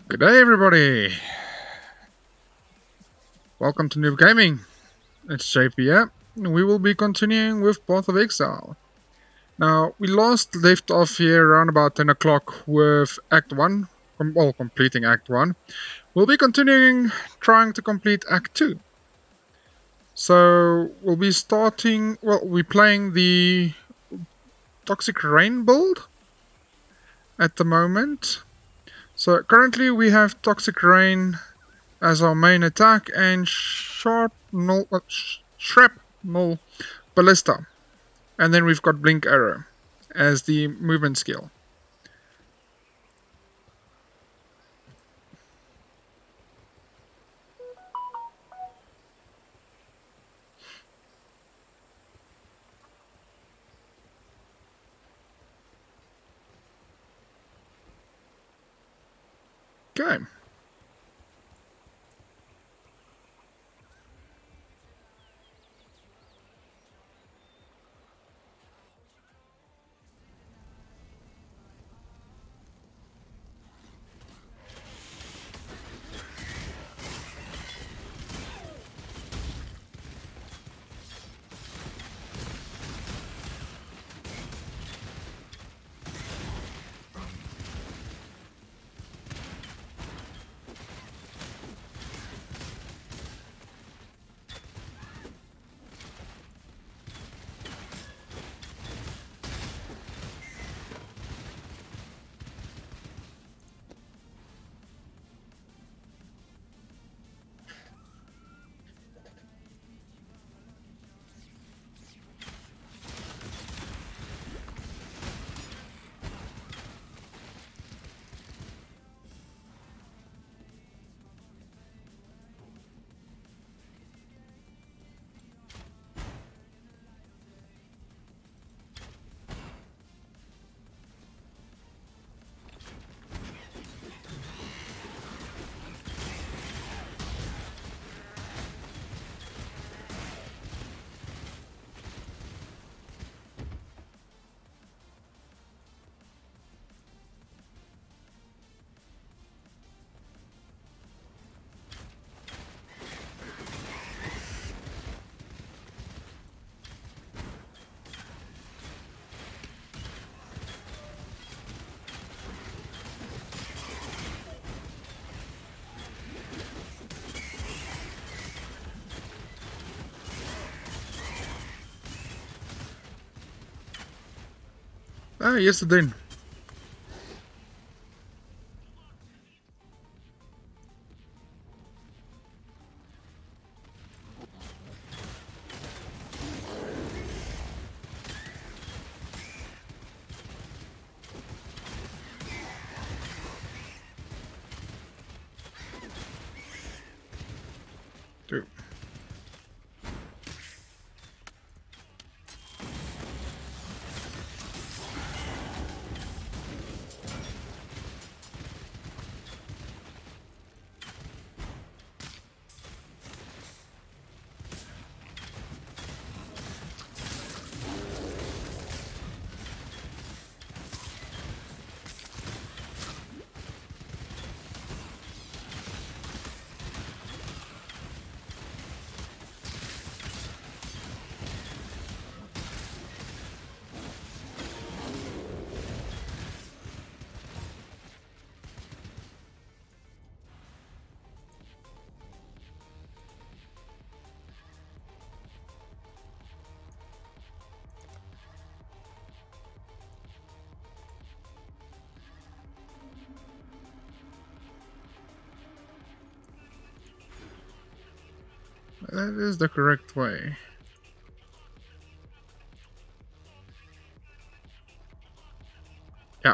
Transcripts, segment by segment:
Good day, everybody. Welcome to Noob Gaming. It's JP here. We will be continuing with Path of Exile. Now, we last left off here around about 10 o'clock with Act 1, completing Act 1. We'll be continuing trying to complete Act 2. So, we'll be playing the Toxic Rain build at the moment. So, currently we have Toxic Rain as our main attack and Shrapnel Ballista. And then we've got Blink Arrow as the movement skill. Okay. Yes, it did. Two. That is the correct way. Yeah.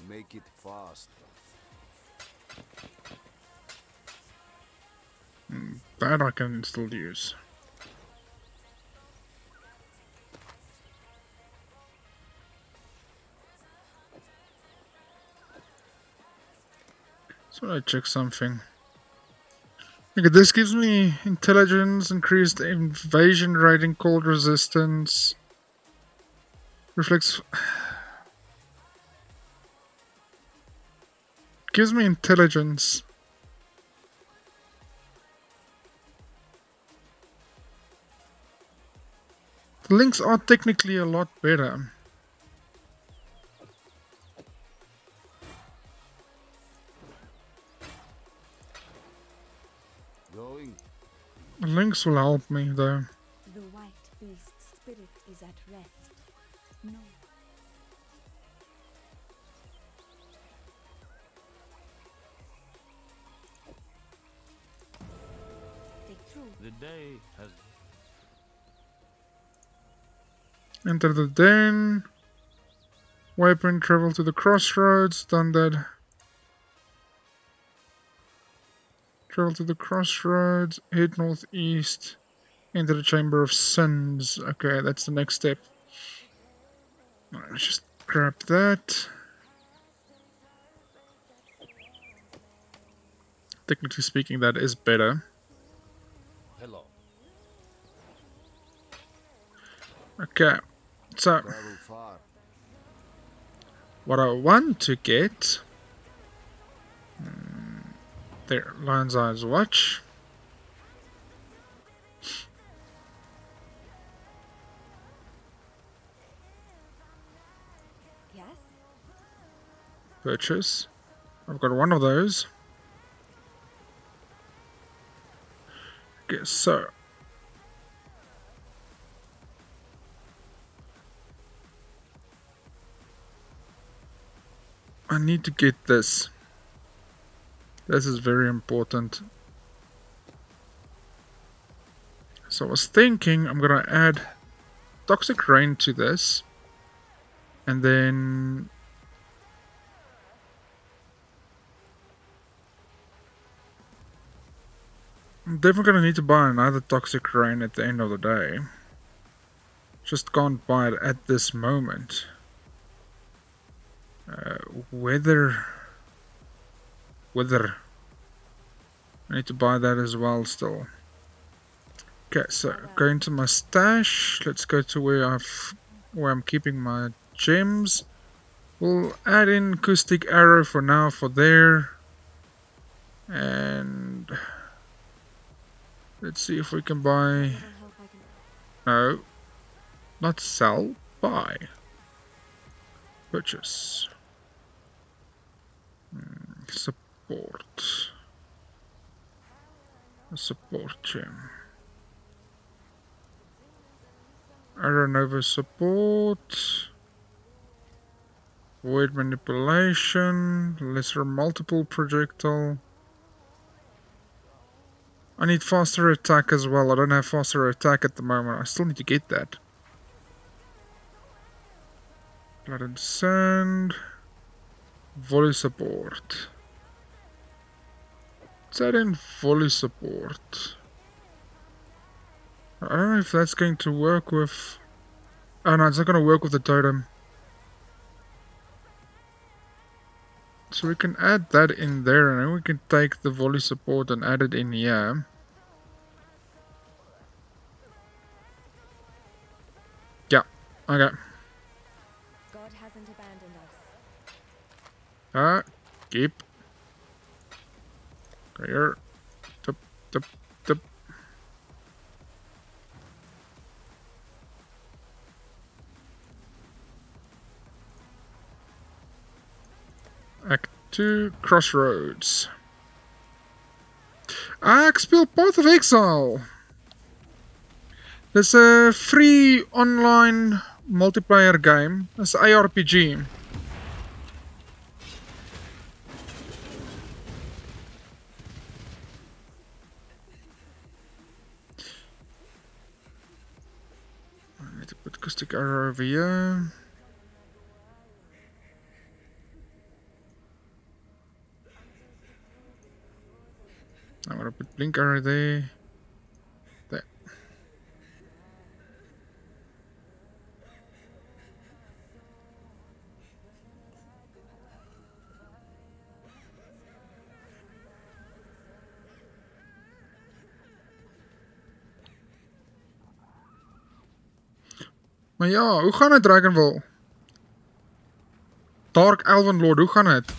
Make it fast. That I can still use. So I check something. Okay, this gives me intelligence, increased invasion rating, cold resistance, reflects. Gives me intelligence. The links are technically a lot better. Going. The links will help me though. The white beast's spirit is at rest. No. Take through. The day has Enter the den. Weapon, travel to the crossroads, done that. Travel to the crossroads, head northeast, enter the Chamber of Sins. Okay, that's the next step. Alright, let's just grab that. Technically speaking, that is better. hello. Okay, so Travel far. what I want to get... There, Lion's Eyes Watch. Yes? Purchase. I've got one of those. Okay, so... I need to get this. This is very important. So I was thinking I'm gonna add Toxic Rain to this. And then... I'm definitely gonna need to buy another Toxic Rain at the end of the day. Just can't buy it at this moment. Weather. I need to buy that as well still. Okay, so going to my stash. Let's go to where I'm keeping my gems. We'll add in Acoustic Arrow for now for there. And let's see if we can buy... No, not sell, buy. Purchase. Support. A support gem. Arrow Nova support. Void manipulation. Lesser multiple projectile. I need faster attack as well. I don't have faster attack at the moment. I still need to get that. Blood and Sand. Volley support. What's that in volley support? I don't know if that's going to work with... Oh no, it's not going to work with the totem. So we can add that in there, and then we can take the volley support and add it in here. Yeah, okay. God hasn't abandoned us. Keep. Here. Tip, tip, tip. Act 2, Crossroads. Expel Path of Exile. There's a free online multiplayer game. It's ARPG. I need to put Acoustic Arrow over here. I'm gonna put blinker right there. There. Maar ja, hoe gaan het Dragonville? Dark Elven Lord, hoe gaan het?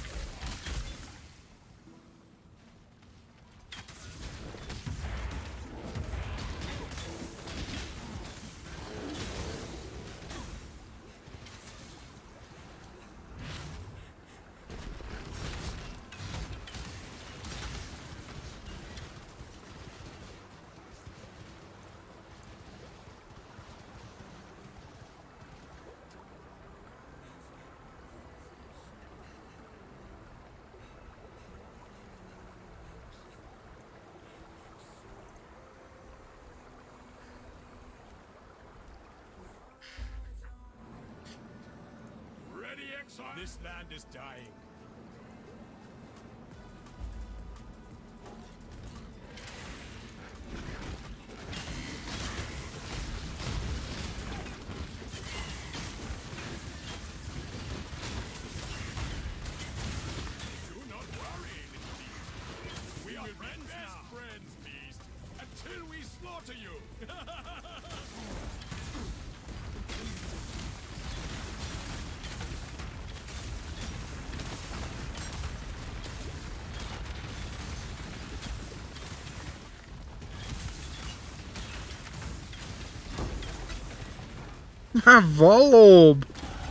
Ready, Exile? This land is dying. Do not worry, little beast. We are friends now. Friends, beast, until we slaughter you. Wallop!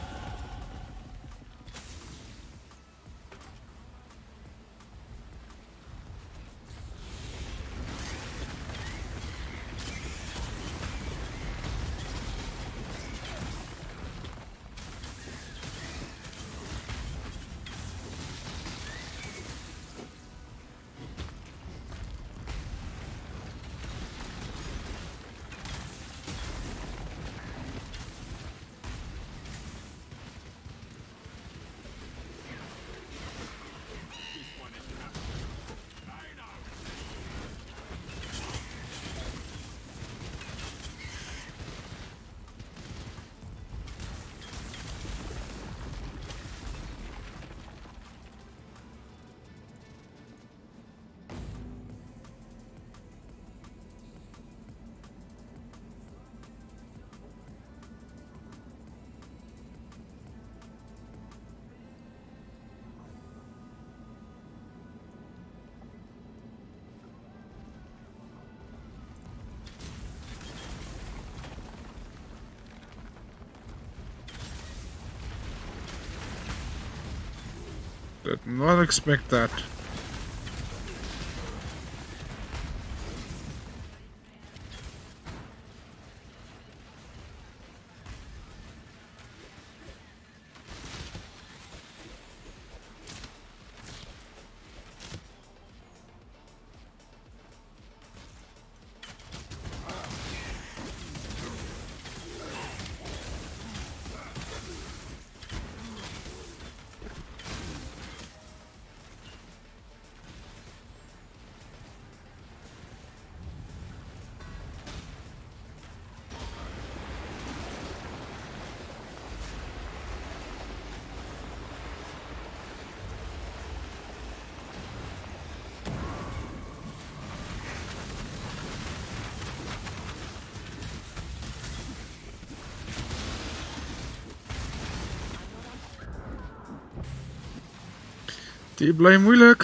Did not expect that. Die bly moeilik.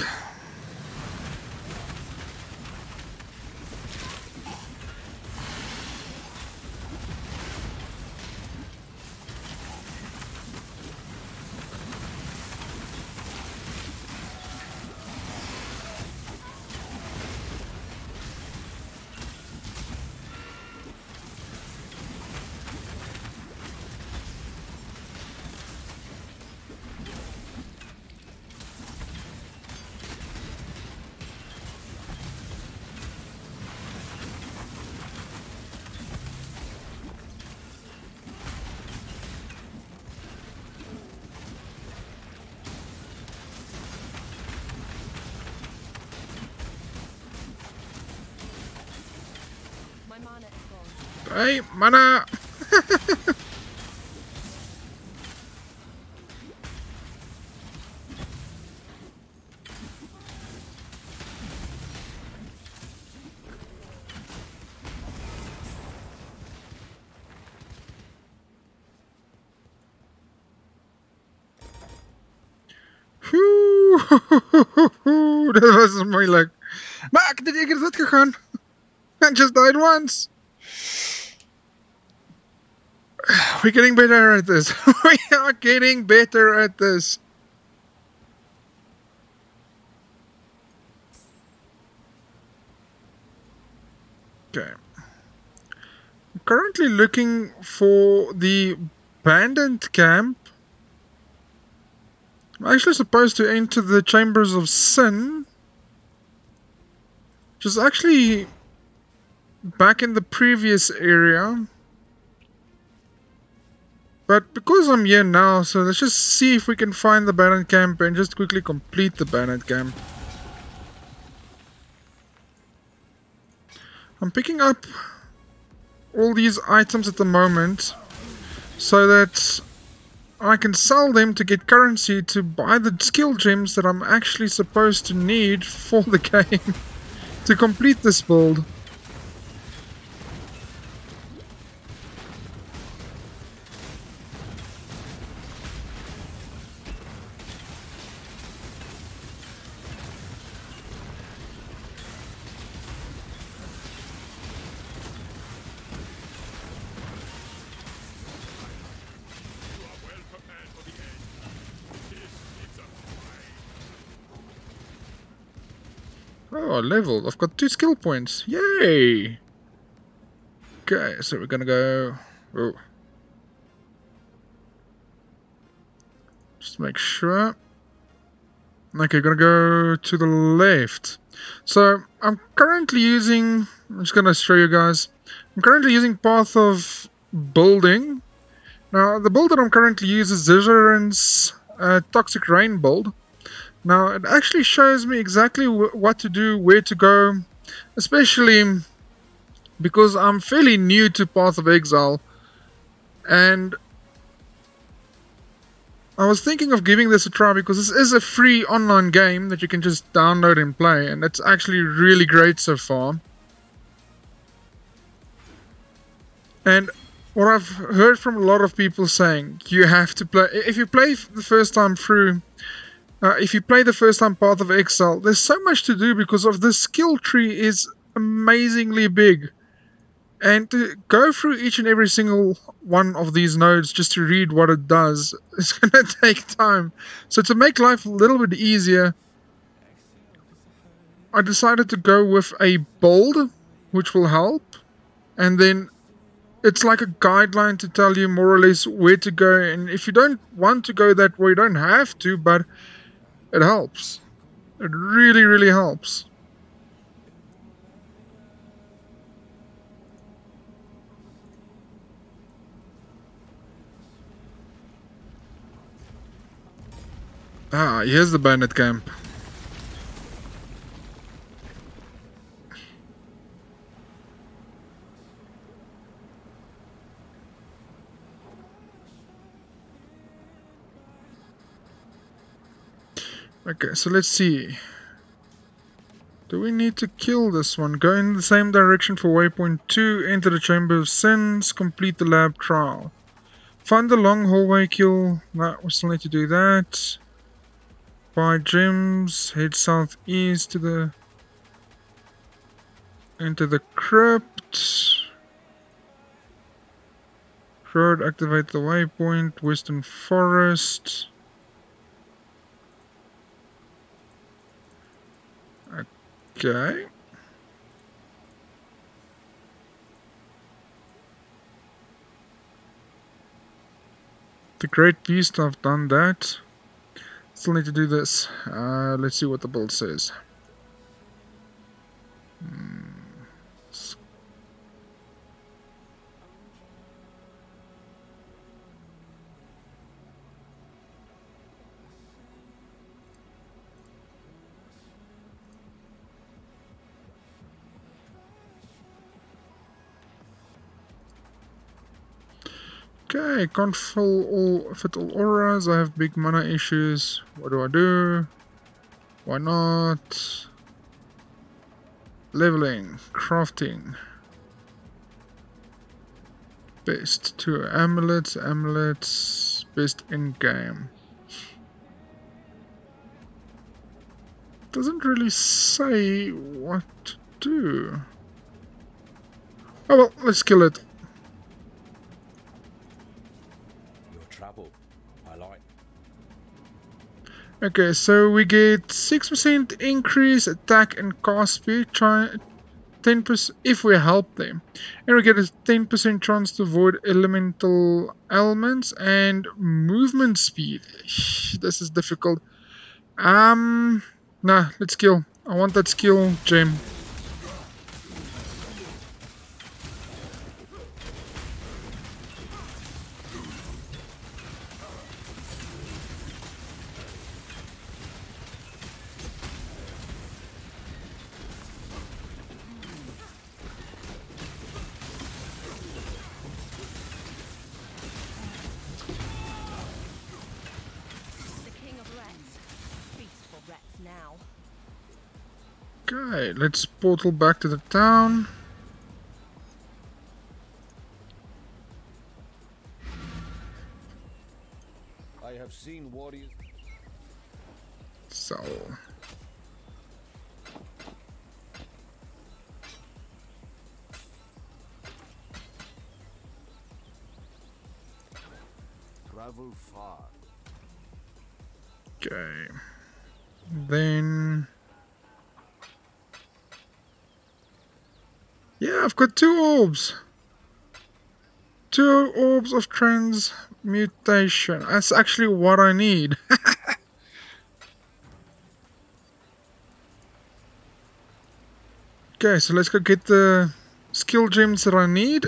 Hey, mana! Whew. Dat was moeilijk. Maar ik heb dit dat gegaan. I just died once. We're getting better at this. We are getting better at this. Okay. I'm currently looking for the abandoned camp. I'm actually supposed to enter the Chambers of Sin, which is actually back in the previous area. But because I'm here now, so let's just see if we can find the abandoned camp and just quickly complete the abandoned camp. I'm picking up all these items at the moment so that I can sell them to get currency to buy the skill gems that I'm actually supposed to need for the game to complete this build. Oh, leveled. I've got 2 skill points. Yay! Okay, so we're gonna go... Oh. Just make sure. Okay, gonna go to the left. So, I'm currently using... I'm just gonna show you guys. I'm currently using Path of Building. Now, the build that I'm currently using is Zizaran's Toxic Rain build. Now, it actually shows me exactly what to do, where to go, especially because I'm fairly new to Path of Exile, and I was thinking of giving this a try because this is a free online game that you can just download and play, and it's actually really great so far. And what I've heard from a lot of people saying, you have to play, if you play the first time through, if you play the first time Path of Exile, there's so much to do because of the skill tree is amazingly big. And to go through each and every single one of these nodes just to read what it does is going to take time. So to make life a little bit easier, I decided to go with a build, which will help. And then it's like a guideline to tell you more or less where to go. And if you don't want to go that way, you don't have to, but it helps. It really, really helps. Ah, here's the bandit camp. Okay, so let's see. Do we need to kill this one? Go in the same direction for waypoint 2, enter the Chamber of Sins, complete the lab trial. Find the long hallway, kill... No, we still need to do that. Buy gems, head southeast to the... Enter the crypt. Road, activate the waypoint, Western Forest. Okay. The Great Beast, I've done that. Still need to do this. Let's see what the build says. Okay, can't fit all auras. I have big mana issues. What do I do? Why not? Leveling, crafting. Best 2 amulets, best in game. Doesn't really say what to do. Oh well, let's kill it. Your trouble. I like. Okay, so we get 6% increase attack and cast speed, 10% if we help them, and we get a 10% chance to avoid elemental ailments and movement speed. This is difficult. Nah, let's kill. I want that skill gem. Okay, let's portal back to the town. I have seen warriors. So Travel far. okay, then yeah, I've got 2 orbs. 2 orbs of transmutation. That's actually what I need. Okay, so let's go get the skill gems that I need.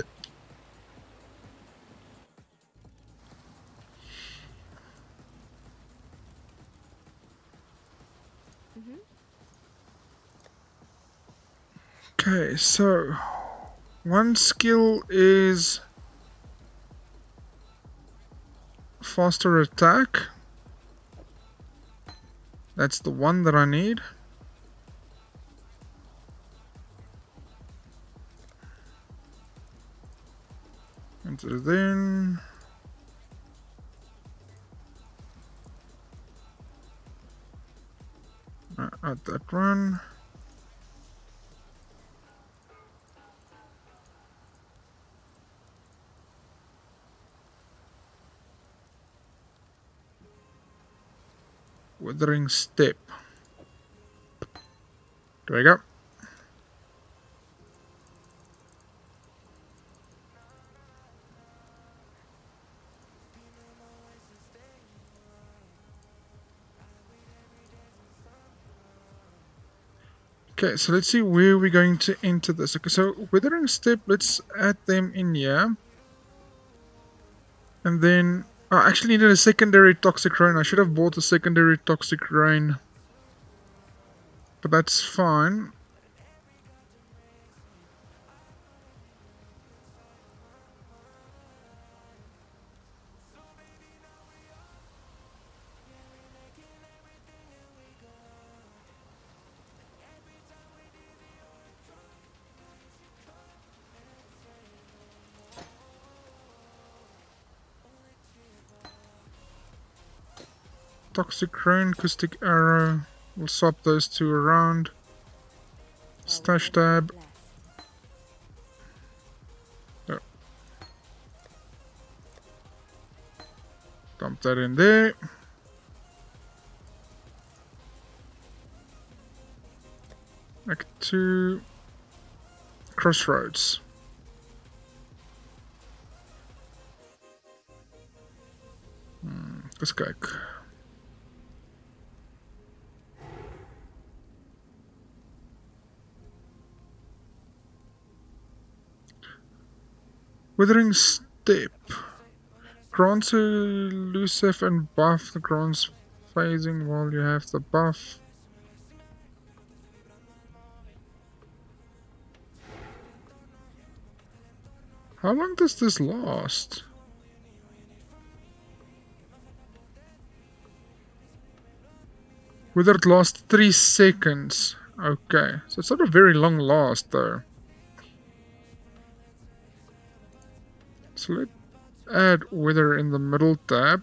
Okay, so one skill is faster attack. That's the one that I need. And then add that one. Withering step. There we go. Okay, so let's see where we're going to enter this. Okay, so withering step, let's add them in here. And then I actually needed a secondary toxic rain. I should have bought a secondary toxic rain. But that's fine. Toxic rain, acoustic arrow. We'll swap those 2 around. Stash tab. Oh. Dump that in there. Act 2. Crossroads. Let's go. Withering step. Grants elusive and buff. The grants phasing while you have the buff. How long does this last? Whether it lasts 3 seconds. Okay, so it's not a very long last though. So let's add wither in the middle tab.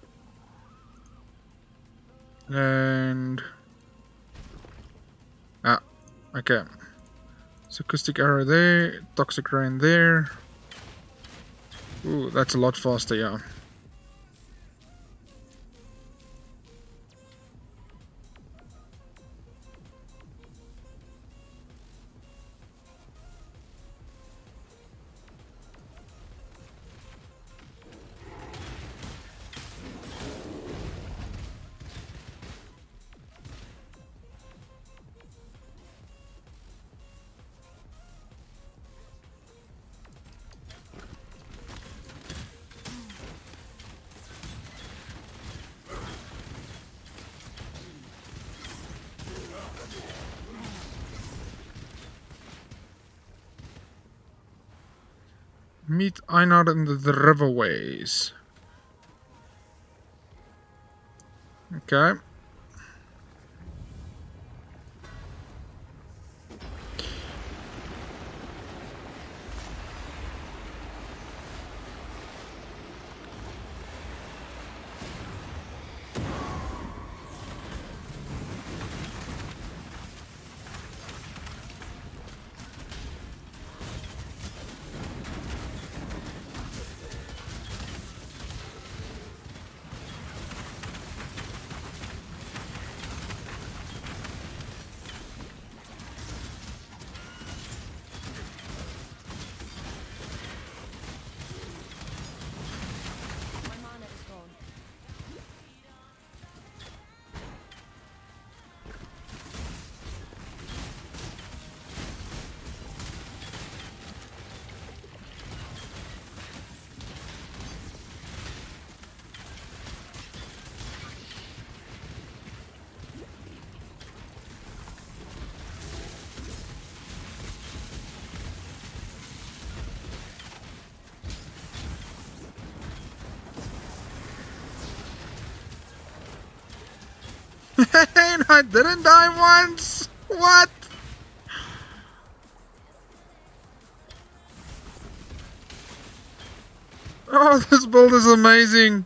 And okay. So acoustic arrow there, toxic rain there. Ooh, that's a lot faster, yeah. Meet Einar in the riverways. Okay. My mana is gone. And I didn't die once! What? Oh, this build is amazing!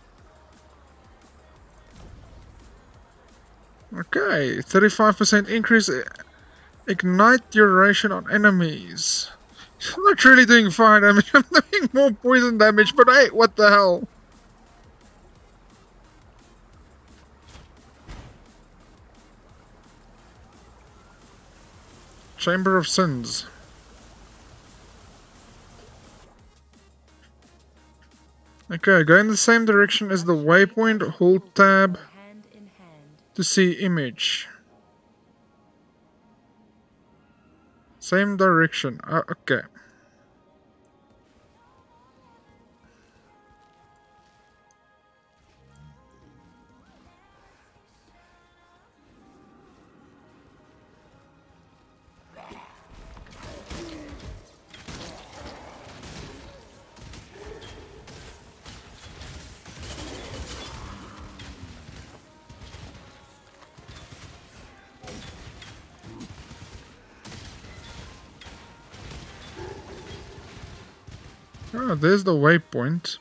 Okay, 35% increase ignite duration on enemies. I'm not really doing fire damage, I'm doing more poison damage, but hey, what the hell? Chamber of Sins. Okay, go in the same direction as the waypoint, hold tab Hand in hand. to see image. Same direction, okay. Oh, there's the waypoint.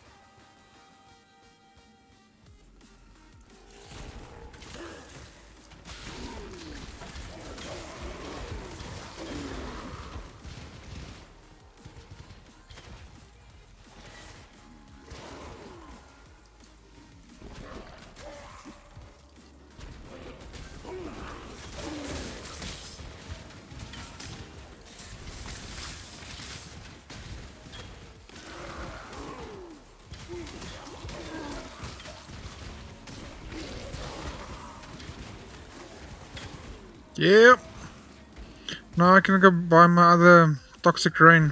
Yep. Now I can go buy my other toxic rain.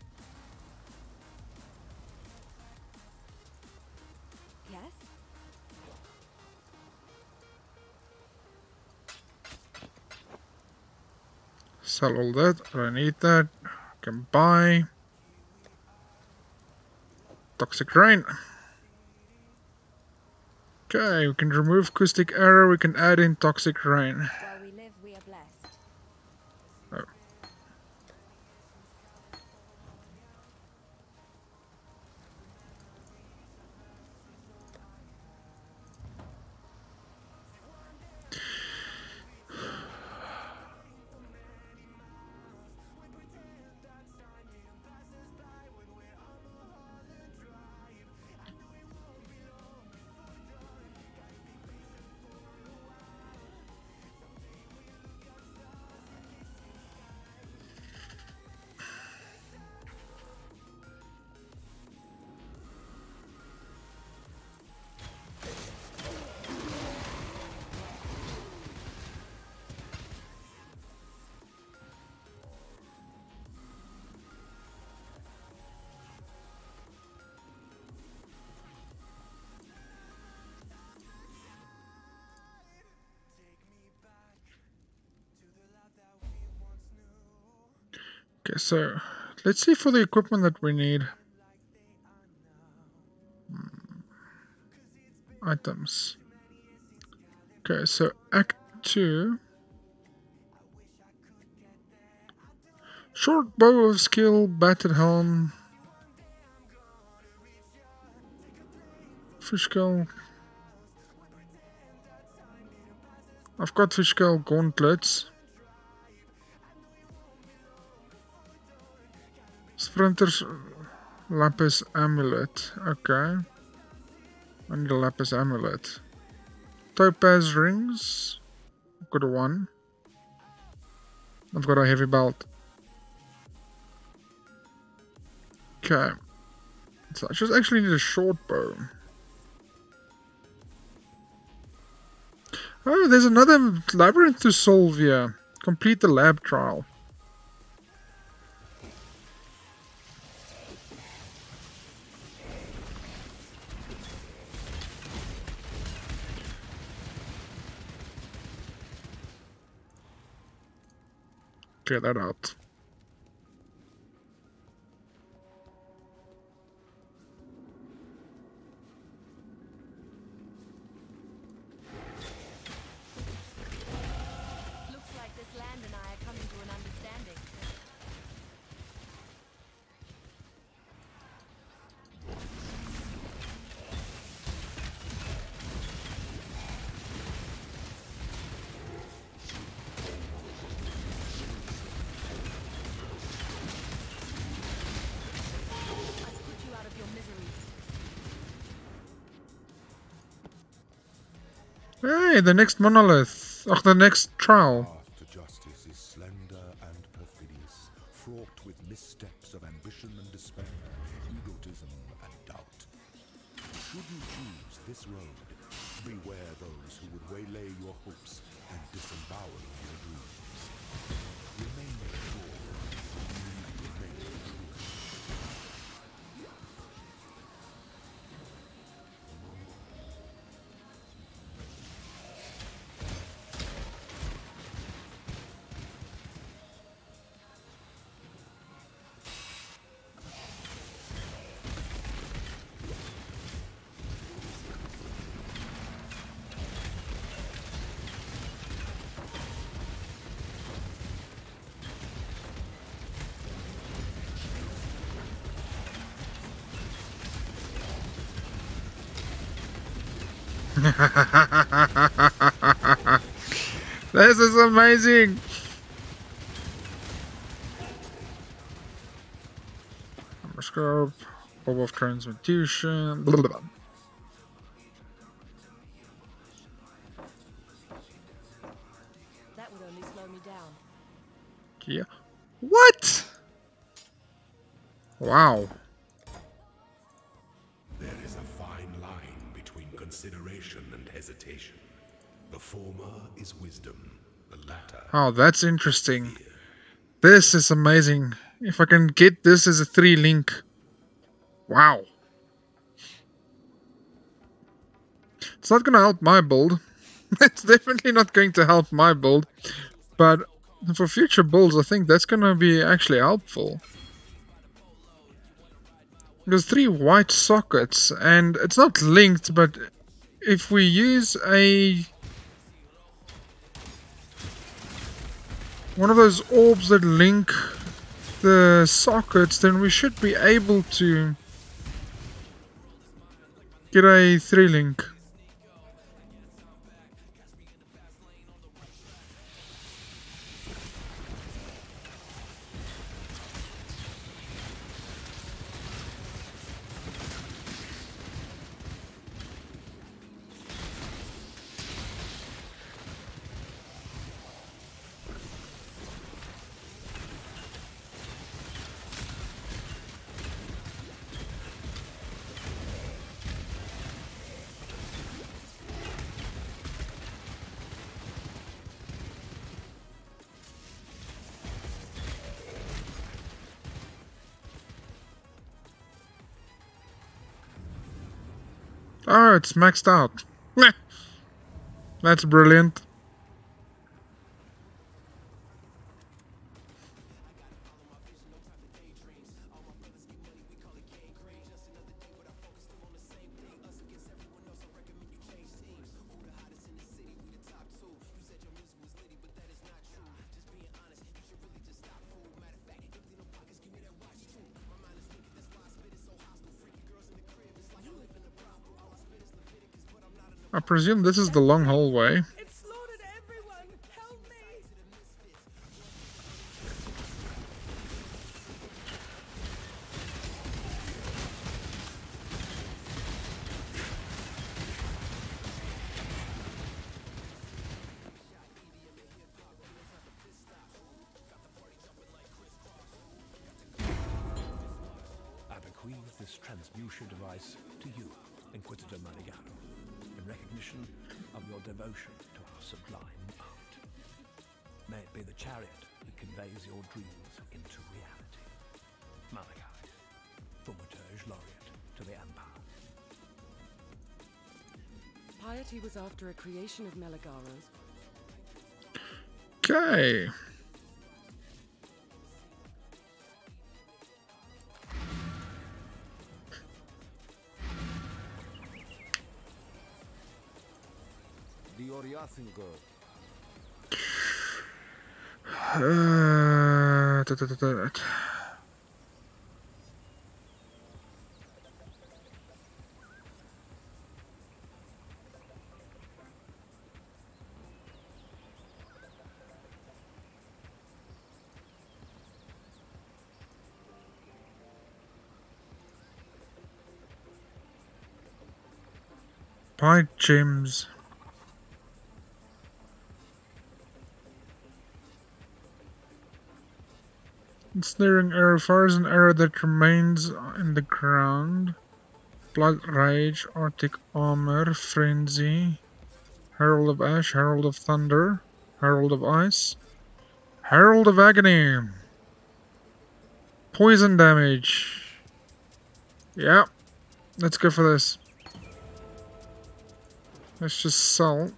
Yes? Sell all that. I don't need that. Can buy. Toxic Rain. Okay, we can remove Acoustic Arrow. We can add in Toxic Rain. While we live, we are blessed. Oh. Okay, so let's see for the equipment that we need. Items. Okay, so Act 2. Short bow of skill, battered helm. Fish skull. I've got fish skull gauntlets. Sprinter's lapis amulet. Okay. I need a lapis amulet. Topaz rings. I've got one. I've got a heavy belt. Okay. So I just actually need a short bow. Oh, there's another labyrinth to solve here. Complete the lab trial. Clear that out. Looks like this land and I are coming to an understanding. I've put you out of your misery. Hey, the next monolith. Oh, the next trial. Path to justice is slender and perfidious, fraught with missteps of ambition and despair, egotism and doubt. Should you choose this road, beware those who would waylay your hopes and disembowel your dreams. Remain pure, remain true. This is amazing. Scope, bob of transmutation. Blah, blah, blah. That would only slow me down. Yeah. What? Wow. There is a fine line between consideration and hesitation. The former is wisdom, the latter. Oh, that's interesting. This is amazing. If I can get this as a 3-link. Wow. It's not going to help my build. It's definitely not going to help my build. But And for future builds, I think that's gonna be actually helpful. There's 3 white sockets, and it's not linked, but if we use one of those orbs that link the sockets, then we should be able to get a 3-link. Oh, it's maxed out. Meh. That's brilliant. I presume this is the long hallway. It slaughtered everyone! Help me! I bequeath this transmutation device to you, Inquisitor Maligano, in recognition of your devotion to our sublime art. May it be the chariot that conveys your dreams into reality. Malachi, Thaumaturge Laureate to the Empire. Piety was after a creation of Meligaro's. Okay. The Oriathingo. Da. Buy gems. Ensnaring arrow fires an arrow that remains in the ground. Blood Rage, Arctic Armor, Frenzy, Herald of Ash, Herald of Thunder, Herald of Ice, Herald of Agony. Poison damage. Yeah, let's go for this. Let's just sell.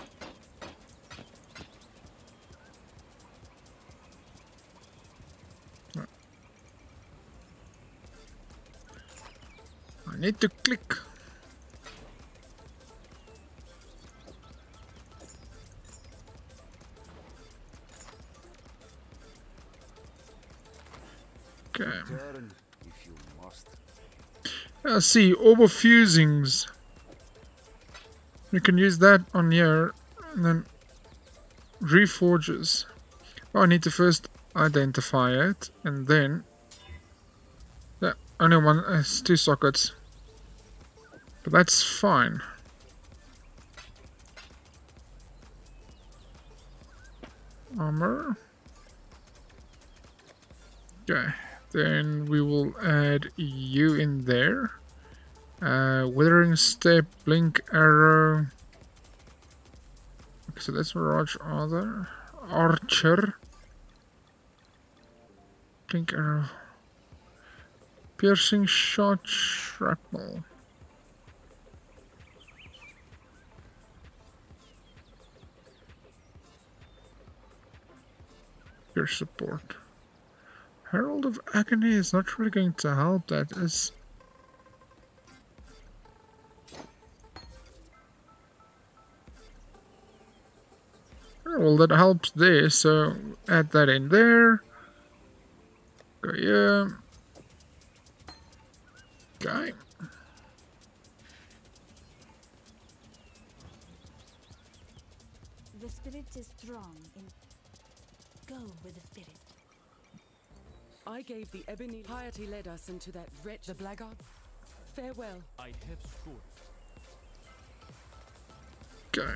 I need to click. Okay. Turn if you must. Let's see, Orb of Fusings. We can use that on here, and then reforges. Oh, I need to first identify it, and then yeah, only one has 2 sockets, but that's fine. Armor. Okay, then we will add you in there. Withering Step, Blink Arrow. Okay, so that's Mirage Archer. Blink Arrow. Piercing Shot, Shrapnel. Peer support. Herald of Agony is not really going to help, that is. Oh, well, that helps there, so add that in there. Go here. Okay. The spirit is strong in. Go with the spirit. I gave the ebony piety led us into that wretch, the blackguard. Farewell. I have sworn. Okay.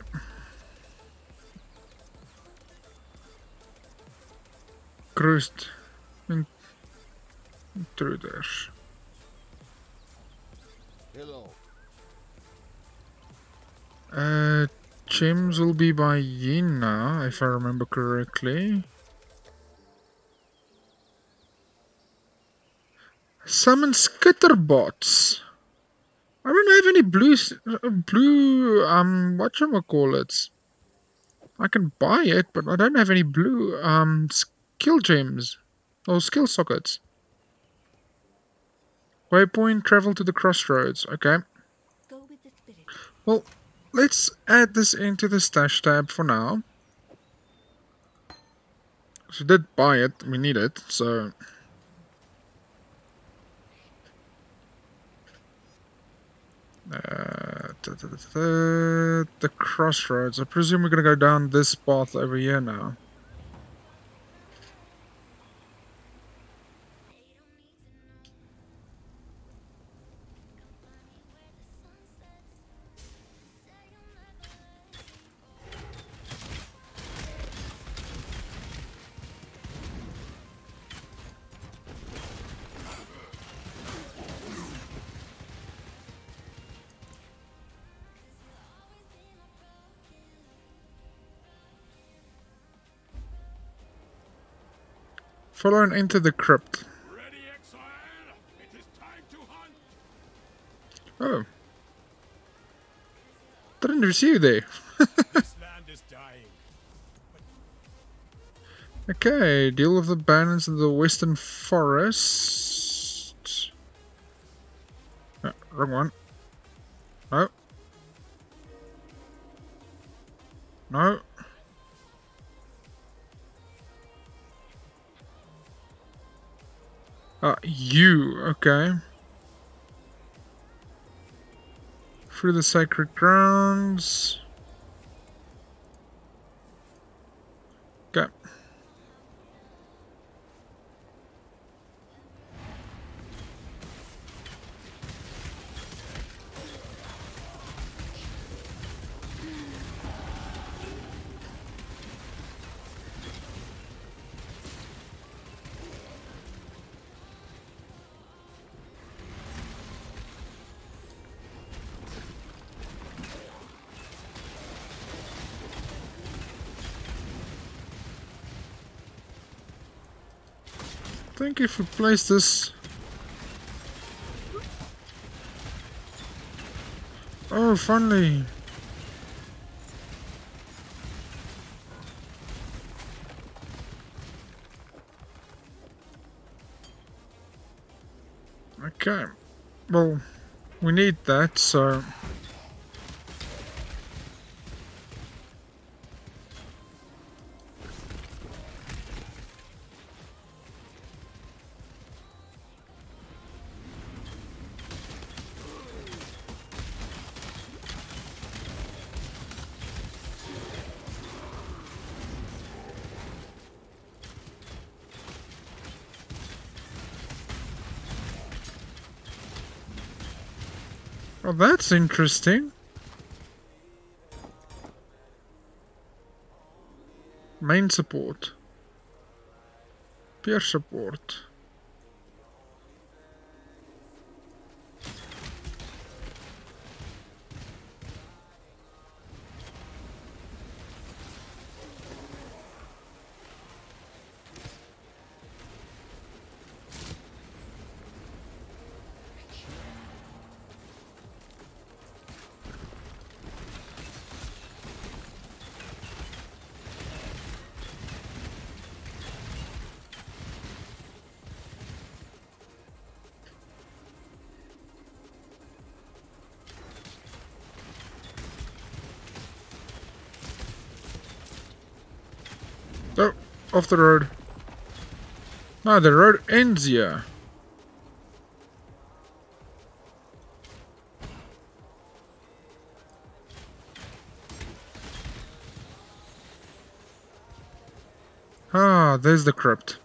Cruised intruders. Hello. Gems will be by Yina, if I remember correctly. Summon skitterbots. I don't have any blue, whatchamacallits. I can buy it, but I don't have any blue, skill gems. Or skill sockets. Waypoint, travel to the crossroads. Okay. Go with the spirit. Well, let's add this into the stash tab for now. So we did buy it, we need it, so... the crossroads. I presume we're gonna go down this path over here now. Follow and enter the crypt. Ready, Exile? It is time to hunt. Oh. Didn't even see you there. This land is dying. Okay, deal with the bandits in the western forest. Wrong one. No. No. You, okay. Through the sacred grounds. Okay. I think if we place this... Oh, finally! Okay. Well, we need that, so... Oh, that's interesting. Main support. Peer support. off the road. No, the road ends here. Ah, there's the crypt.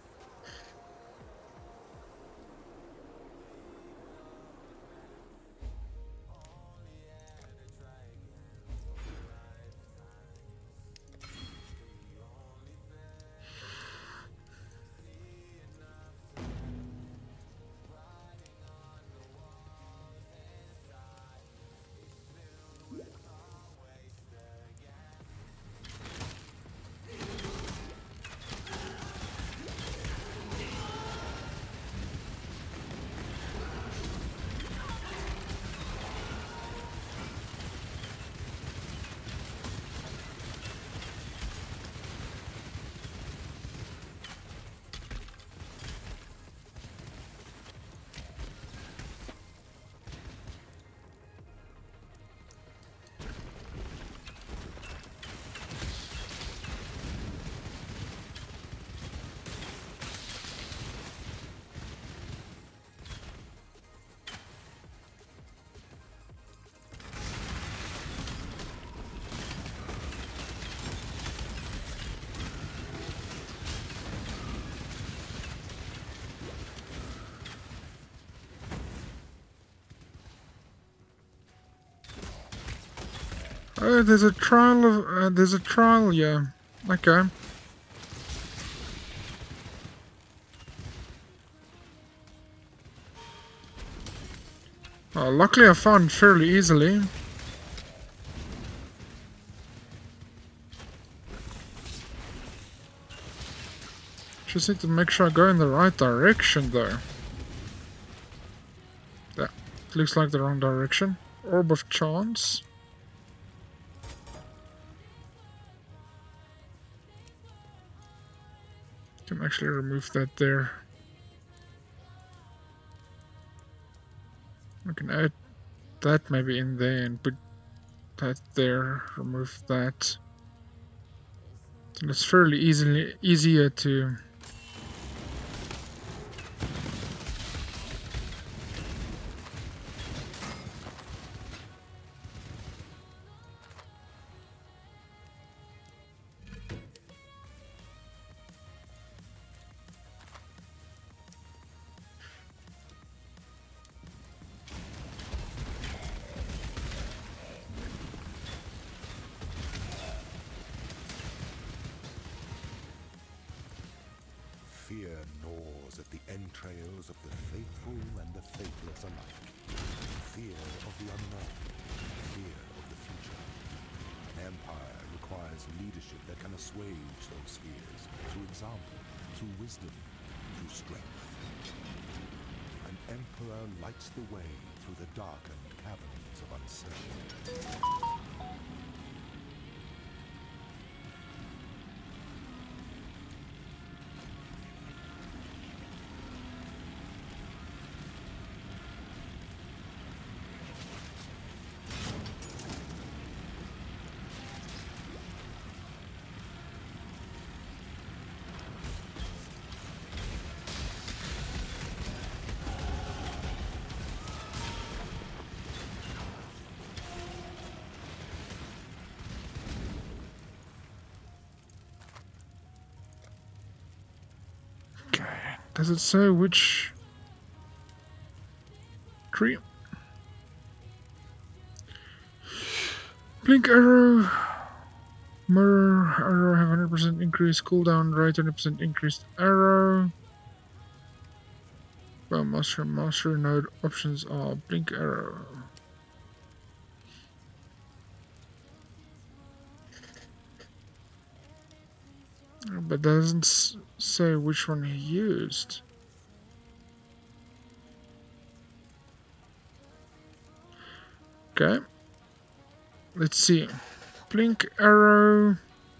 Oh, there's a trial of there's a trial, yeah. Okay. Luckily I found fairly easily. Just need to make sure I go in the right direction though. Yeah, looks like the wrong direction. Orb of Chance. Can actually remove that there. I can add that maybe in there and put that there, remove that. And it's fairly easier to Fear gnaws at the entrails of the faithful and the faithless alike. Fear of the unknown, fear of the future. An empire requires leadership that can assuage those fears through example, through wisdom, through strength. An emperor lights the way through the darkened caverns of uncertainty. Does it say which tree? Blink arrow, mirror arrow have 100% increased cooldown, right 100% increased arrow. Well, master node options are blink arrow. But doesn't say which one he used. Okay. Let's see. Blink arrow.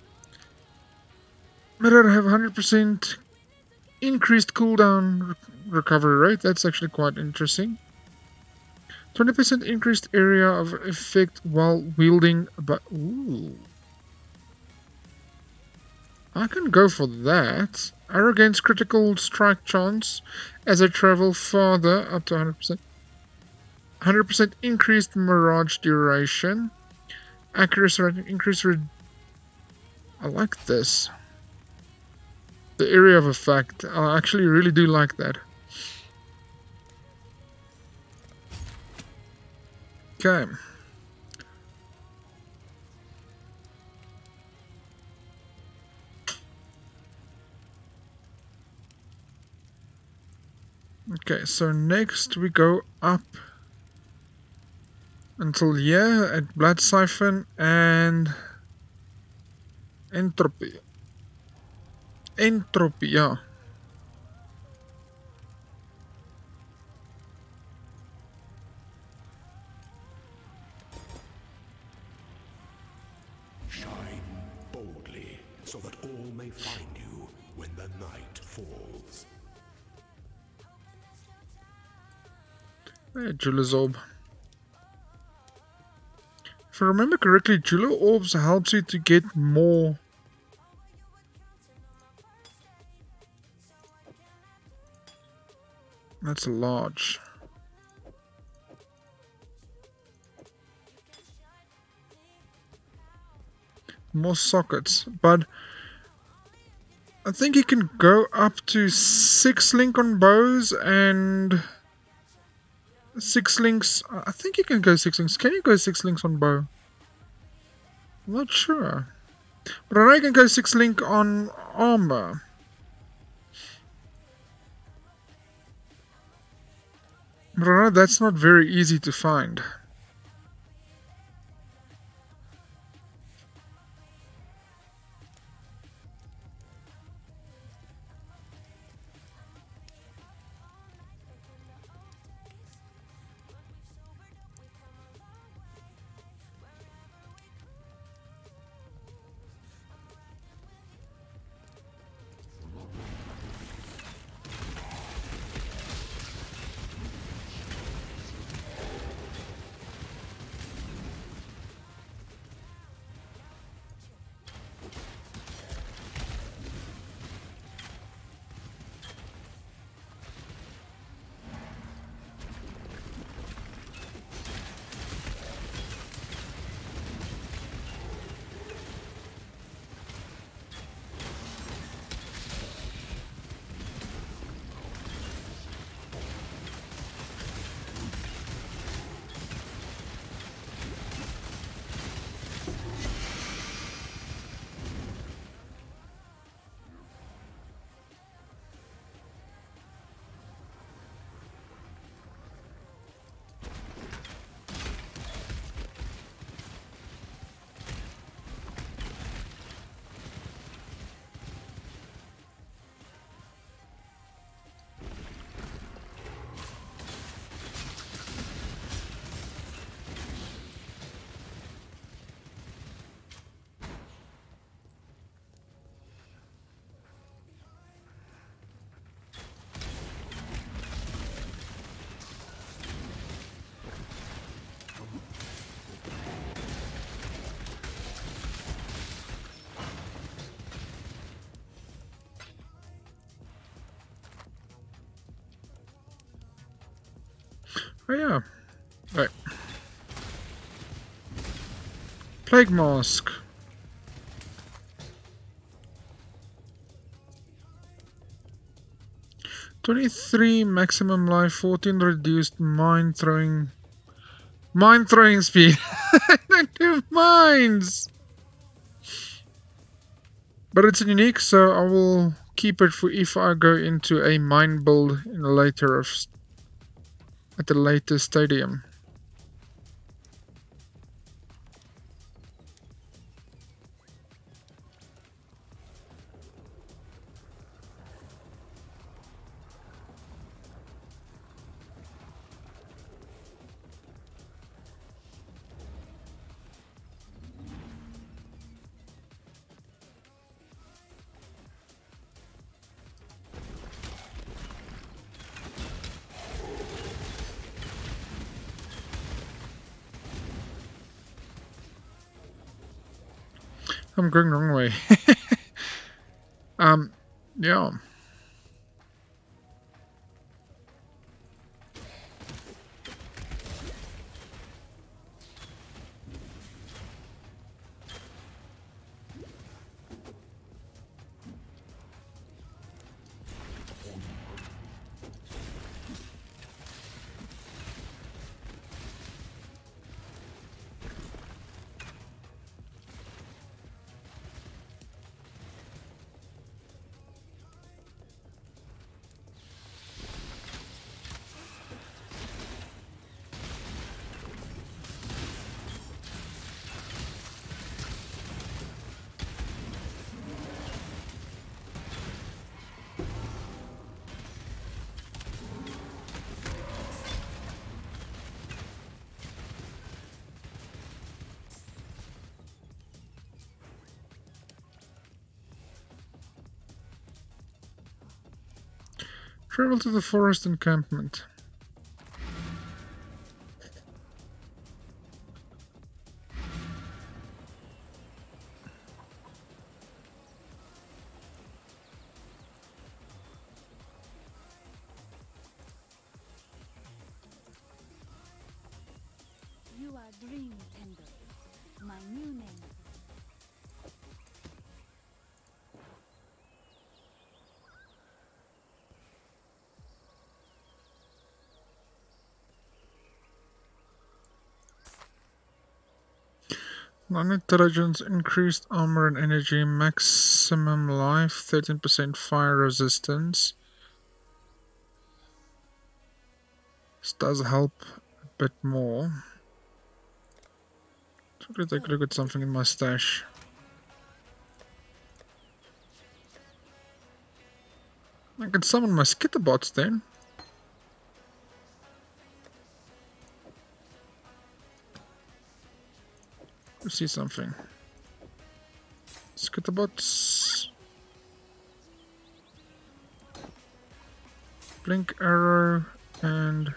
Mirror have 100% increased cooldown recovery rate. That's actually quite interesting. 20% increased area of effect while wielding. But ooh. I can go for that. Arrow gains critical strike chance as I travel farther, up to 100%. 100% increased mirage duration. Accuracy rating increase. I like this. The area of effect. I actually really do like that. Okay. Okay, so next we go up until here at Blood Siphon and Entropy. Entropy, yeah. Shine boldly, so that all may find you when the night falls. Hey, Jeweler's Orb. If I remember correctly, Jeweler Orbs helps you to get more. That's large. More sockets, but I think you can go up to 6 link on bows and 6 links. I think you can go 6 links. Can you go 6 links on bow? I'm not sure. But I know you can go 6 link on armor. But I know that's not very easy to find. Oh yeah. Right. Plague Mask. "23 maximum life, 14 reduced mine throwing speed." I don't do mines! But it's unique, so I will keep it for if I go into a mine build in a later at the later stadium. I'm going the wrong way. Yeah. Travel to the forest encampment. You are Dream Tender, my new name. Non-intelligence, increased armor and energy, maximum life, 13% fire resistance. This does help a bit more. So let's take a look at something in my stash. I can summon my skitterbots then. Let's see something. Skitterbots. Blink arrow and...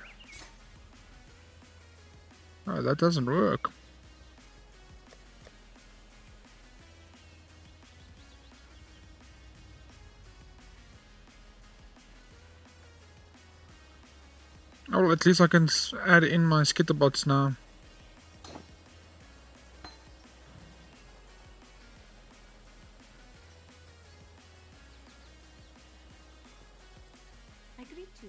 Oh, that doesn't work. Oh, well, at least I can add in my skitterbots now. I greet you.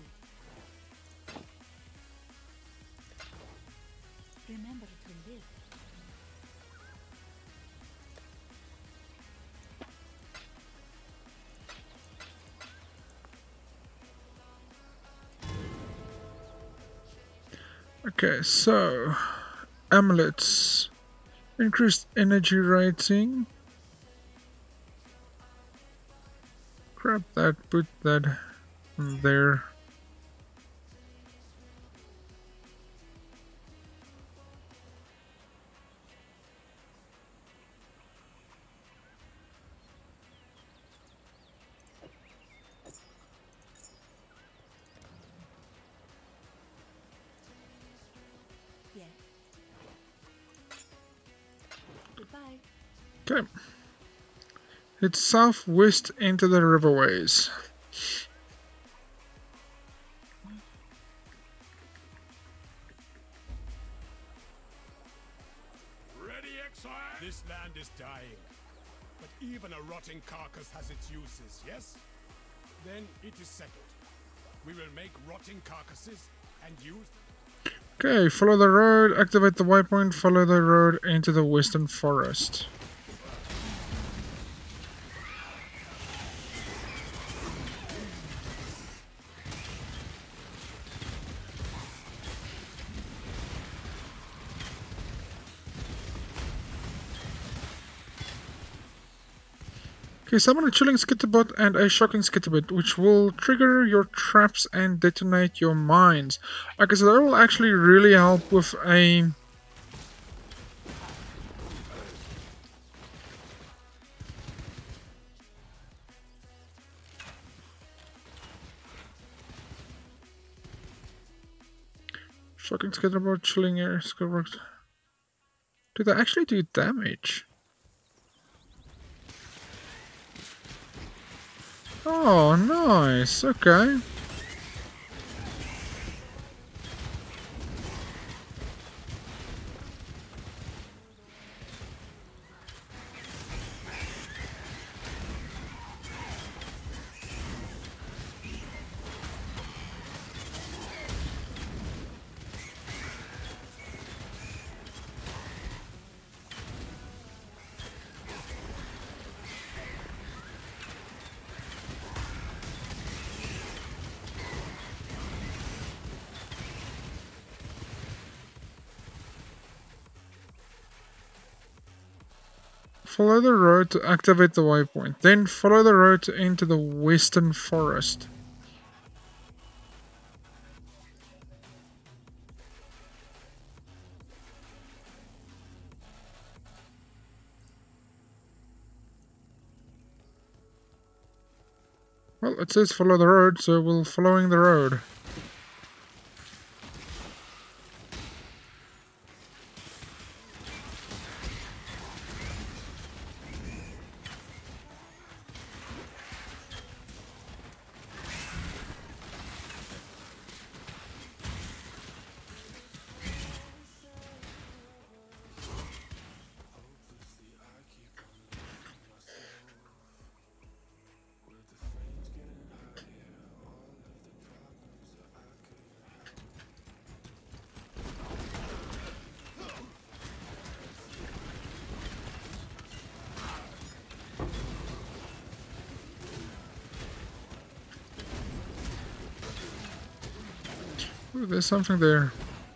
Remember to live. Okay, so amulets, increased energy rating. Grab that, put that there. Yes. Goodbye. Okay. Head southwest into the riverways. Ready, Exile? This land is dying. But even a rotting carcass has its uses, yes? Then it is settled. We will make rotting carcasses and use them. Okay, follow the road, activate the waypoint, follow the road into the western forest. Okay, summon a chilling skitterbot and a shocking skitterbot, which will trigger your traps and detonate your mines. Okay, so that will actually really help with a... Shocking skitterbot, chilling air skitterbot. Do they actually do damage? Oh, nice. Okay. Follow the road to activate the waypoint. Then follow the road to enter the western forest. Well, it says follow the road, so we're following the road. Ooh, there's something there.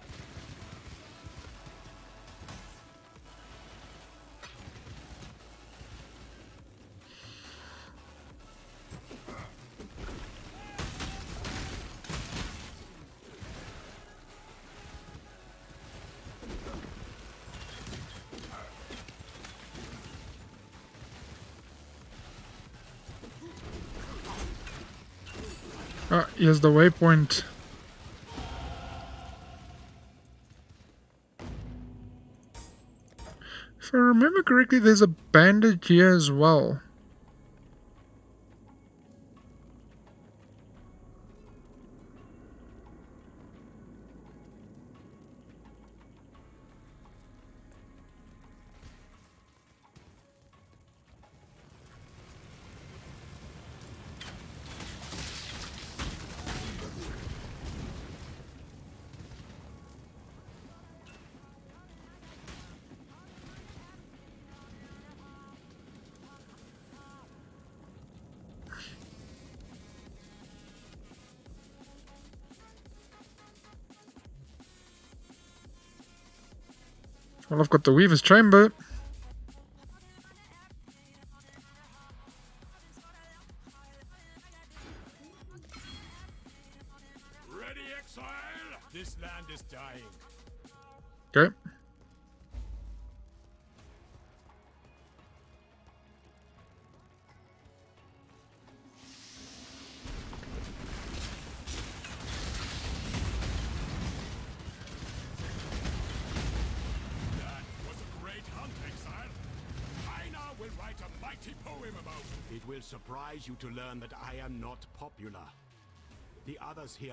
Ah, here's the waypoint. If I remember correctly, there's a bandage here as well. Well, I've got the Weaver's Chamber. Ready, Exile? This land is dying. Okay. That was a great hunt, Exile. I now will write a mighty poem about it. It will surprise you to learn that I am not popular. The others here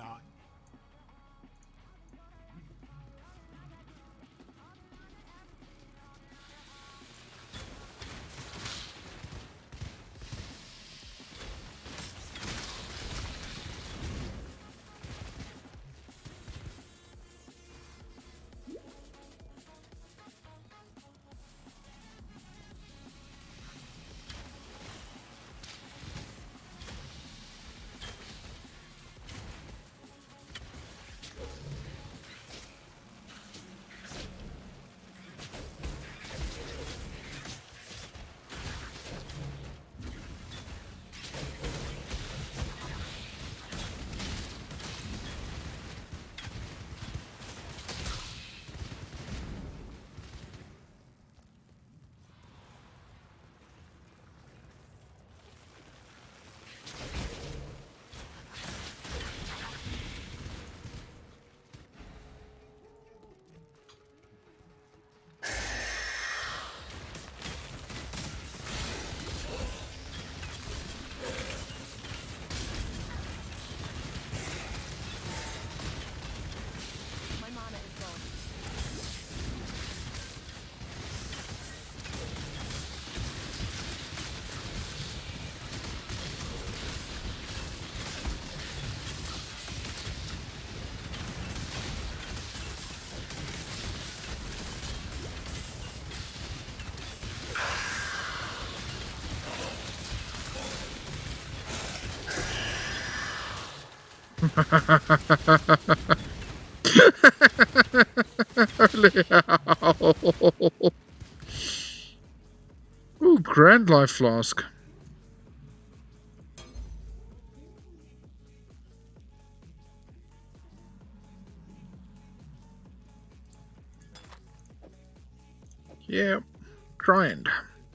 Holy hell. Ooh, Grand Life Flask. Yeah, grind.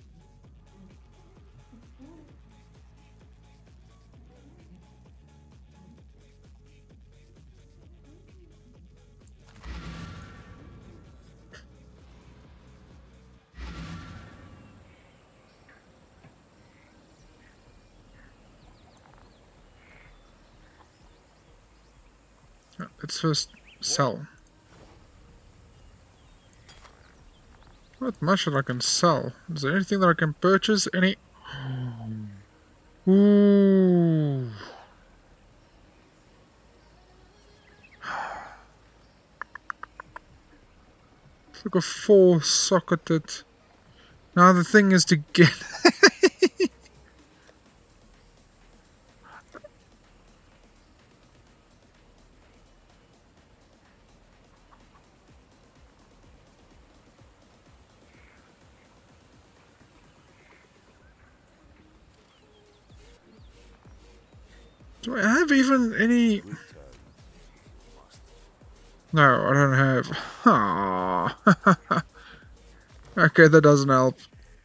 Let's first sell. Not much that I can sell. Is there anything that I can purchase? Any? Ooh. It's like a 4-socketed. Now the thing is to get. Do I have even any? No, I don't have. Aww. Okay, that doesn't help.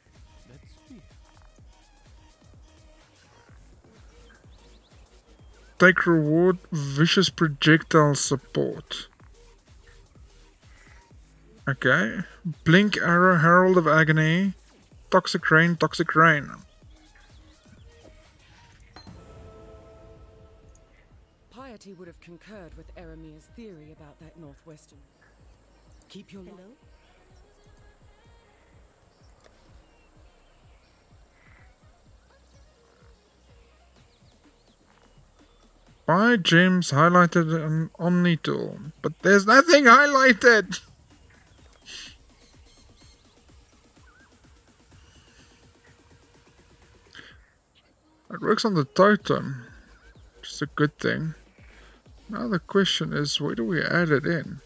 Take reward, vicious projectile support. Okay. Blink arrow, herald of agony, toxic rain, toxic rain. Piety would have concurred with Eramir's theory about that Northwestern. Keep your Hello? Buy gems highlighted an Omni tool, but there's nothing highlighted. It works on the totem, which is a good thing. Now the question is, where do we add it in?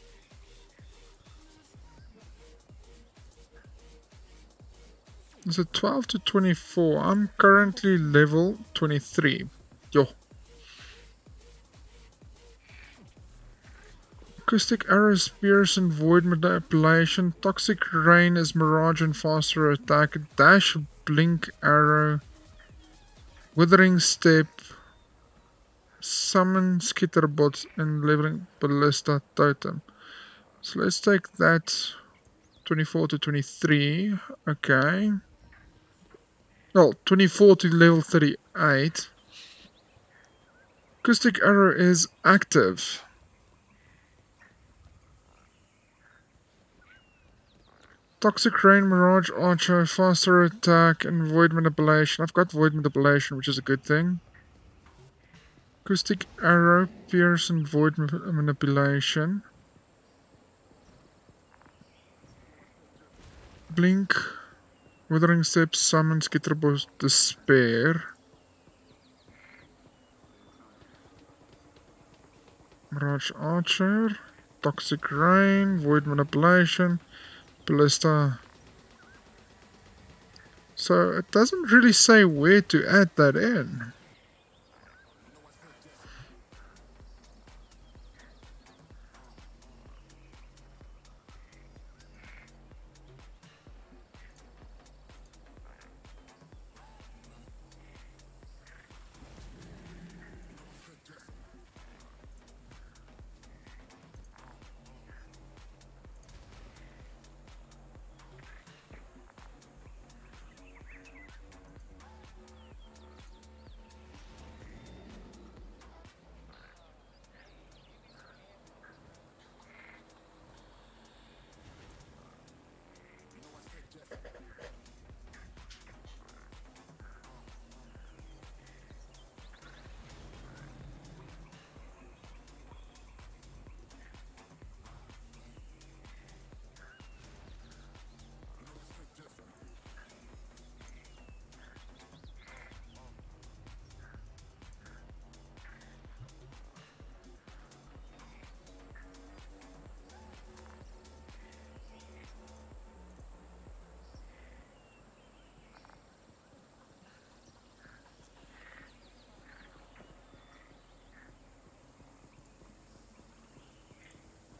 Is it 12 to 24? I'm currently level 23. Yo. Acoustic arrow, spears and void manipulation. Toxic rain is mirage and faster attack. Dash, blink arrow. Withering step. Summon skitterbots and leveling ballista totem. So let's take that 24 to 23. Okay. Well, 24 to level 38. Acoustic arrow is active. Toxic rain, mirage archer, faster attack, and void manipulation. I've got void manipulation, which is a good thing. Acoustic arrow, pierce, and void manipulation. Blink, withering step, summon skitterbots, despair. Mirage archer, toxic rain, void manipulation. Ballista. So it doesn't really say where to add that in.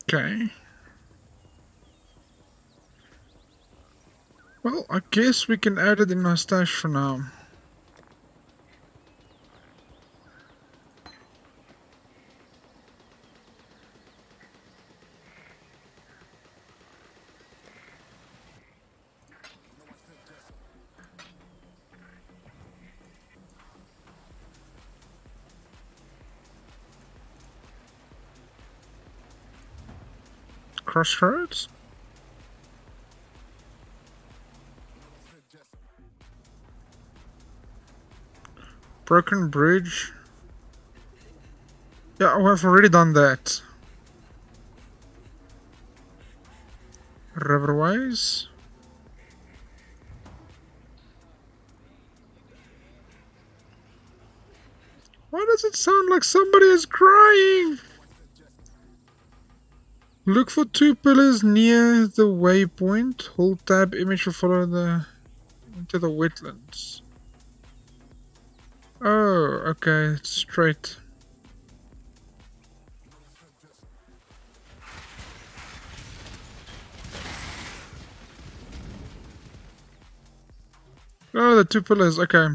Okay. Well, I guess we can add it in our stash for now. Crossroads? Broken Bridge? Yeah, I've already done that. Riverways? Why does it sound like somebody is crying? Look for two pillars near the waypoint. Hold tab image to follow into the wetlands. Oh, okay, it's straight. Oh, the two pillars, okay.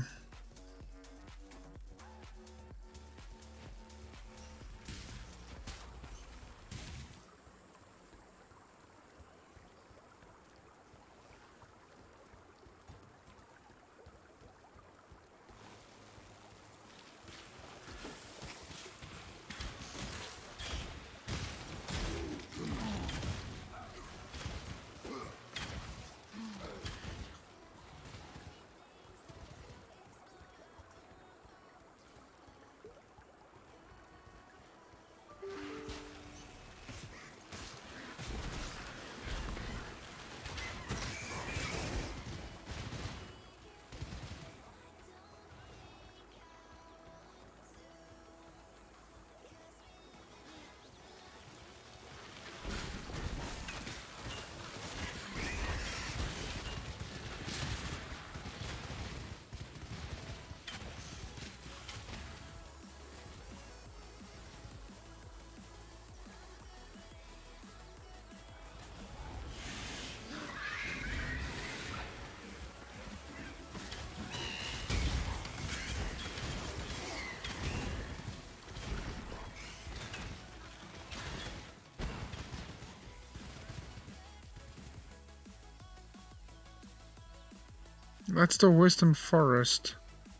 That's the Western Forest.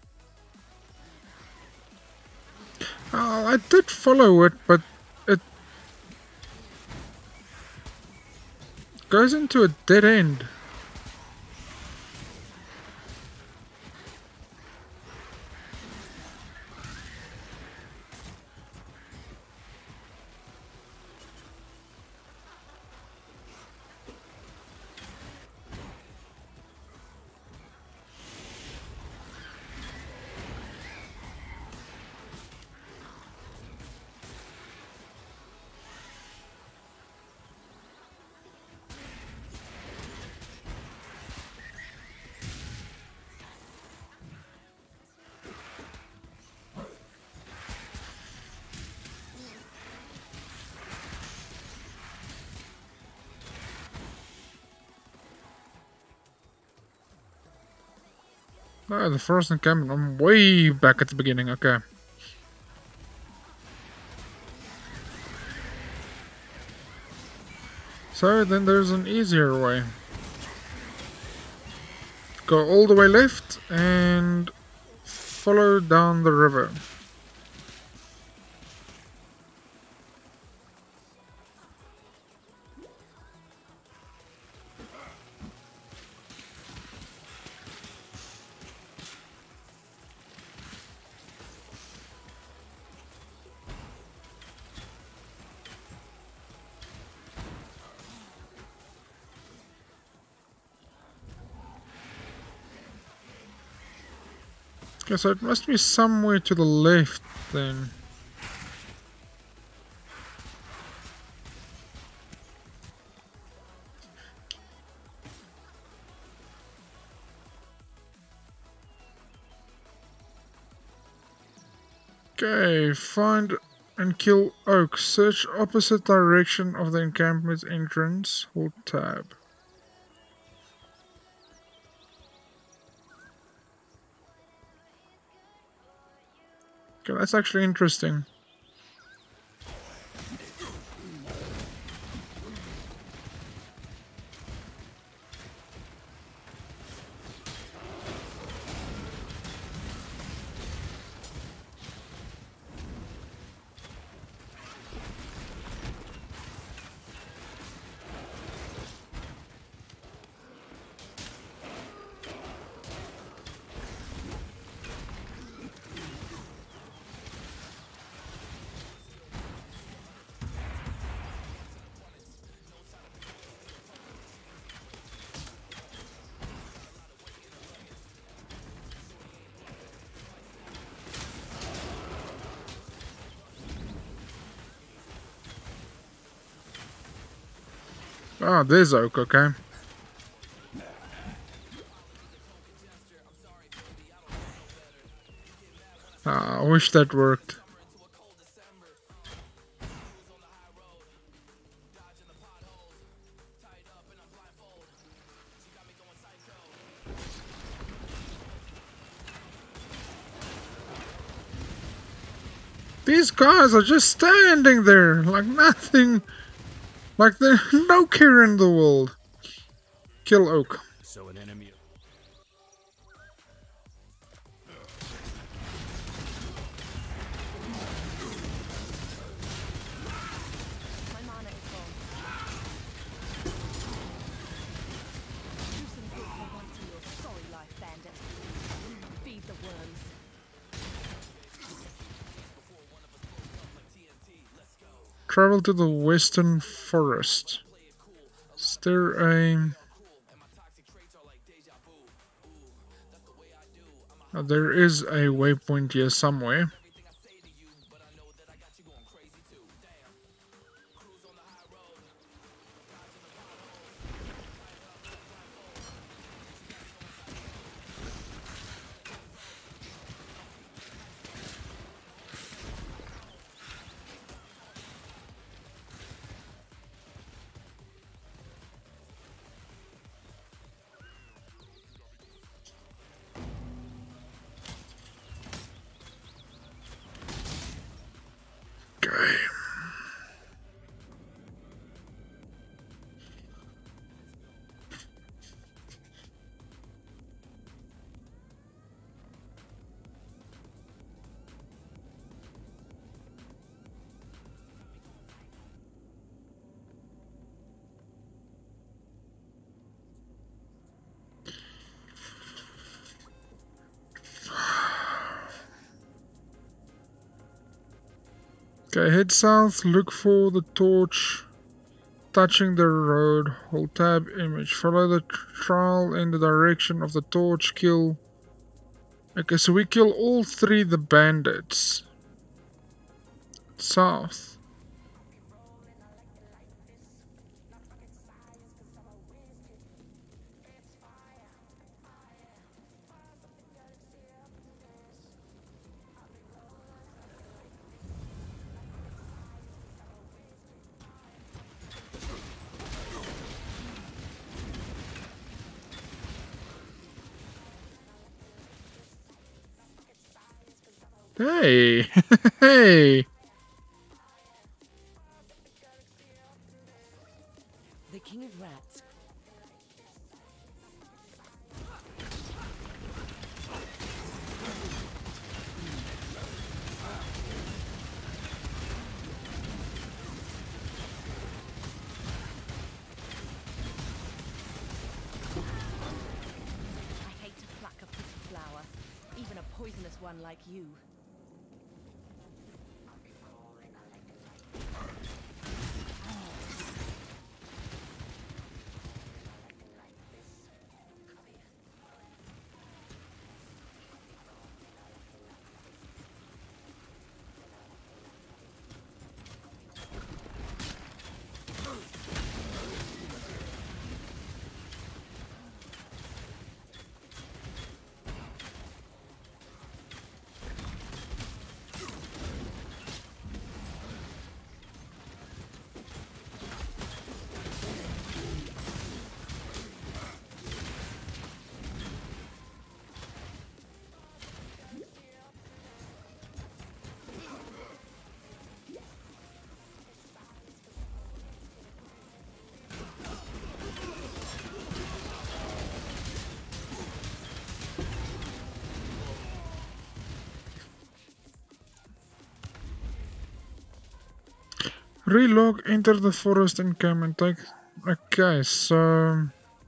I did follow it, but it goes into a dead end. Oh, the forest encampment. I'm way back at the beginning, okay. So then there's an easier way. Go all the way left and follow down the river. Okay, so it must be somewhere to the left then. Okay, find and kill Oak. Search opposite direction of the encampment entrance. Hold tab. Okay, that's actually interesting. Ah, there's Oak, okay. Ah, I wish that worked. These guys are just standing there like nothing. Like there's no care in the world. Kill Oak. So an enemy. My mana is gone. Do some good for once in your sorry life, bandit. Feed the worms. Travel to the western forest. Is there a... there is a waypoint here somewhere. Okay. Okay, head south, look for the torch touching the road, hold tab image, follow the trail in the direction of the torch, kill. Okay, so we kill all three the bandits. South. Hey, hey. The King of Rats. I hate to pluck a pretty flower, even a poisonous one like you. Relog, enter the forest encampment. Take. Okay, so.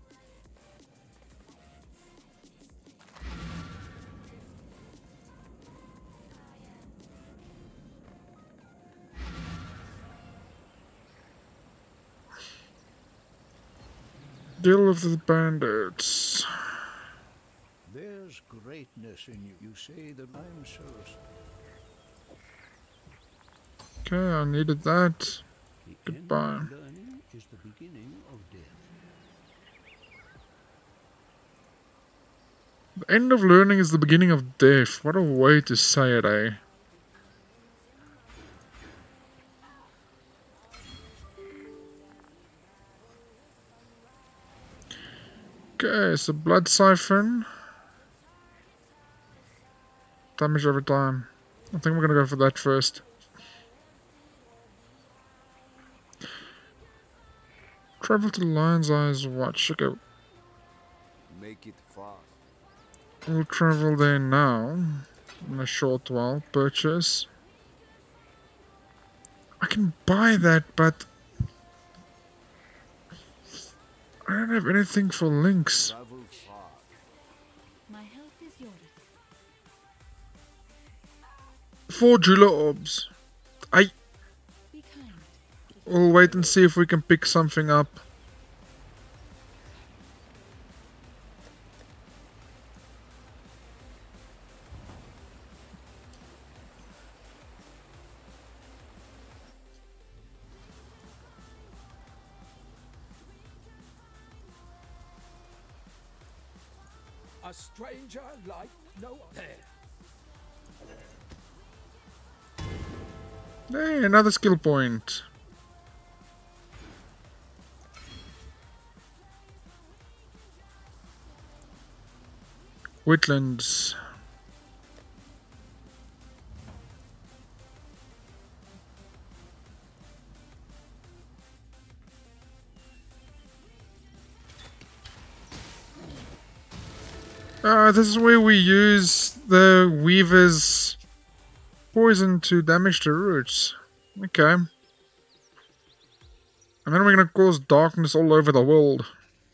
Deal with the bandits. There's greatness in you. You say that I'm so. Okay, I needed that. The Goodbye. end of learning is the beginning of death. The end of learning is the beginning of death. What a way to say it, eh? Okay, so blood siphon. Damage over time. I think we're gonna go for that first. Travel to Lion's Eyes Watch. Okay, Make it fast. we'll travel there now. In a short while. Purchase. I can buy that, but I don't have anything for links. Travel far. My help is yours. 4 jeweler orbs. Be kind. We'll wait and see if we can pick something up. A stranger like no other. Hey, another skill point. Wetlands. This is where we use the Weaver's poison to damage the roots. Okay. And then we're gonna cause darkness all over the world.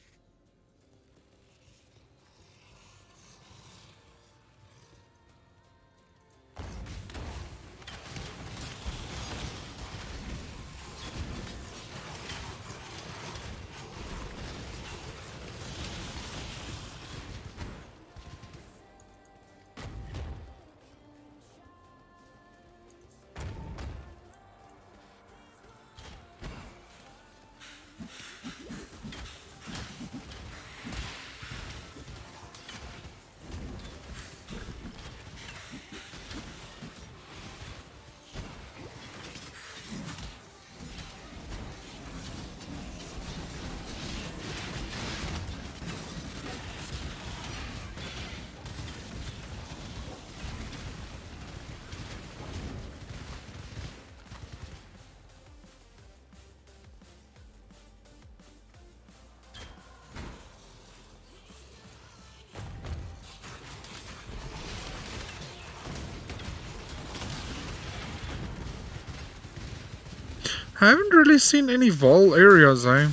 I haven't really seen any Vol areas, eh?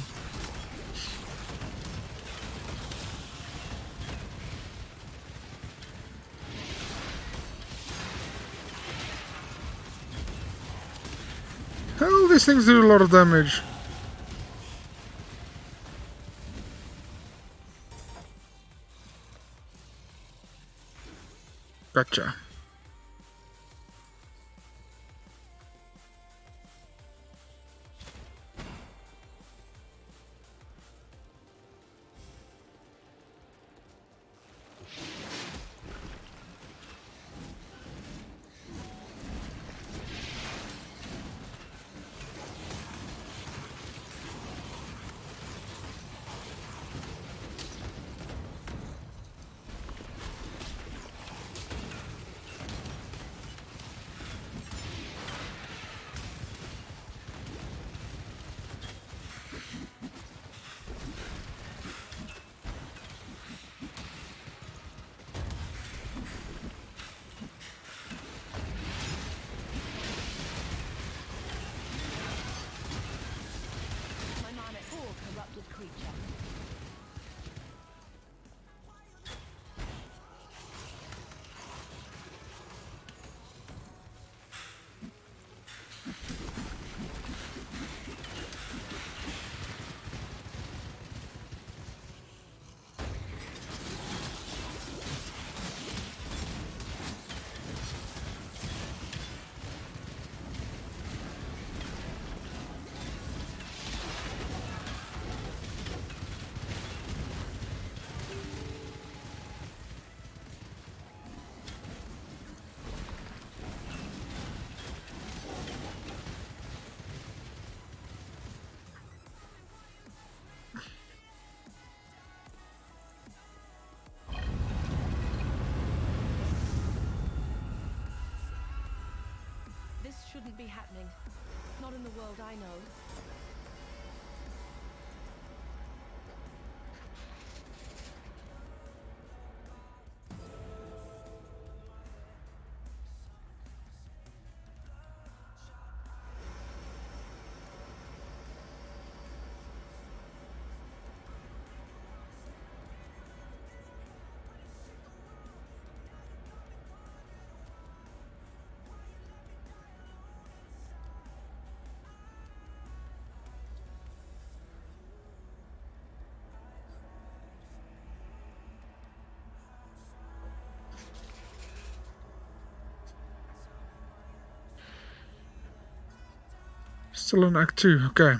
Hell, these things do a lot of damage. Gotcha. shouldn't be happening. Not in the world I know. Still in Act 2, okay.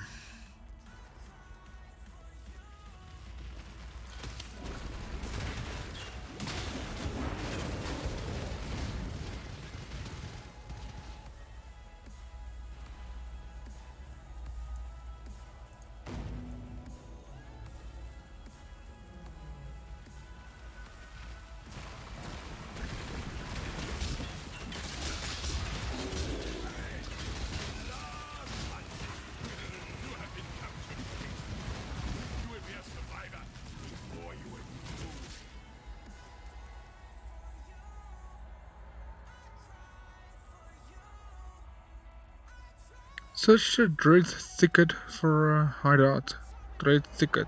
Search the Dread Thicket for a hideout. Dread Thicket.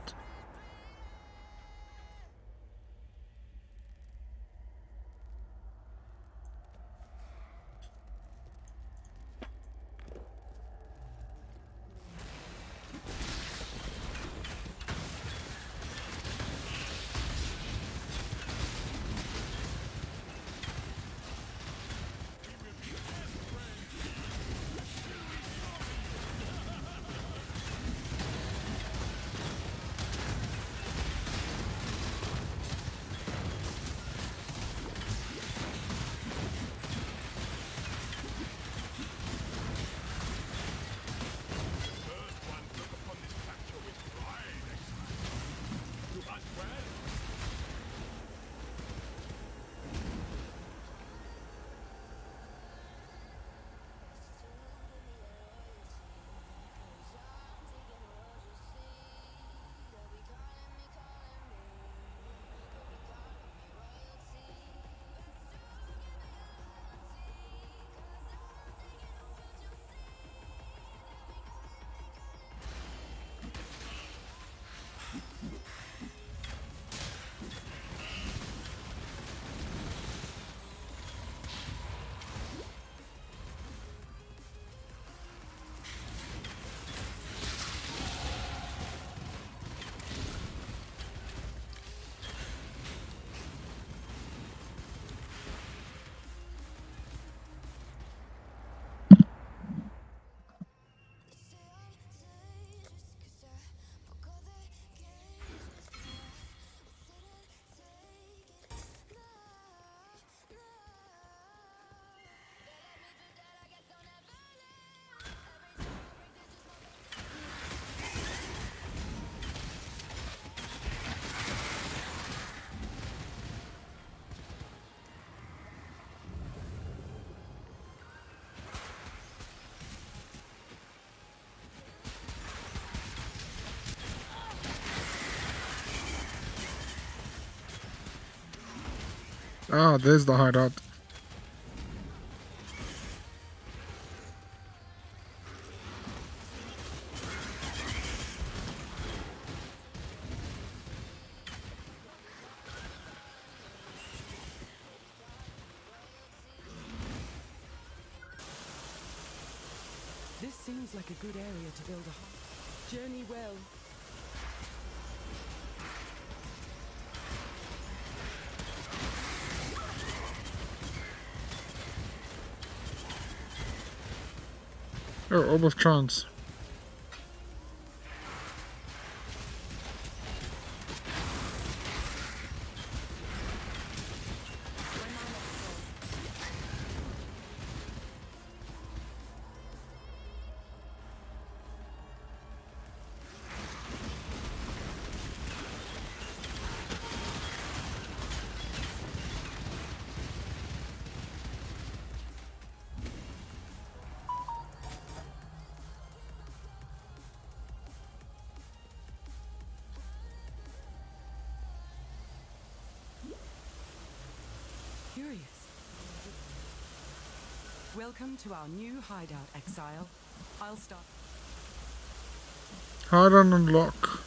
Ah, there's the hideout. This seems like a good area to build a hut. Journey well. Oh, Orb of Trance. Welcome to our new hideout, Exile. I'll start. Hard on unlock.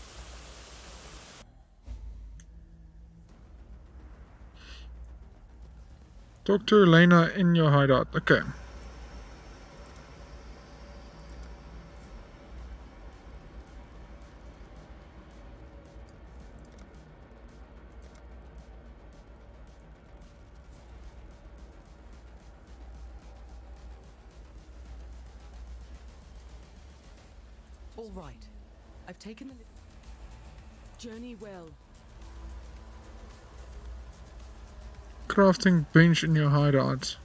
Talk to Elena in your hideout. Okay. All right. I've taken the journey well. Crafting bench in your hideout.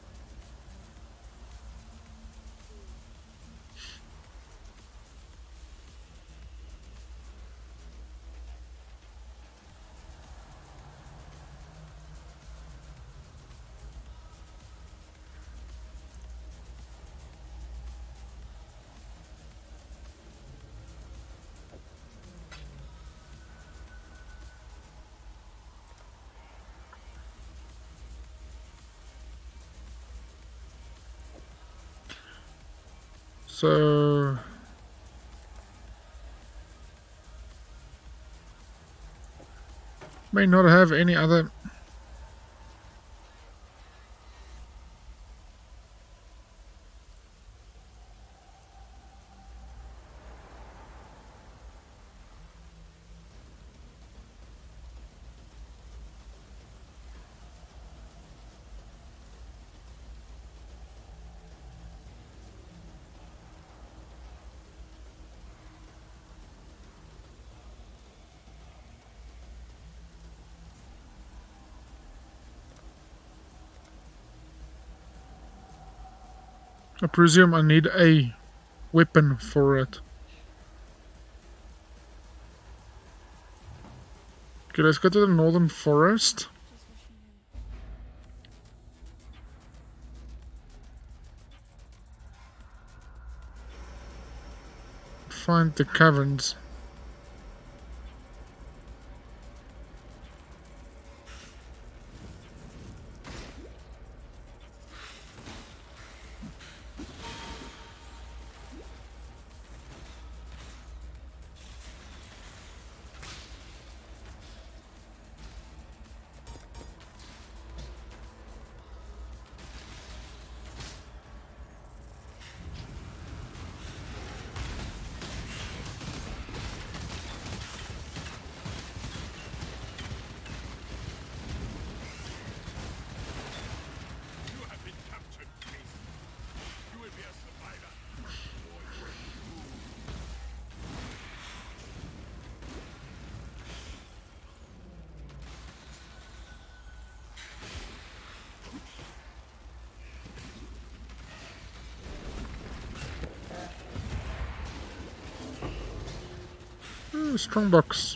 So may not have any other I presume I need a weapon for it. Okay, let's go to the northern forest. Find the caverns. You have been captured, priest. You will be a survivor. Strongbox.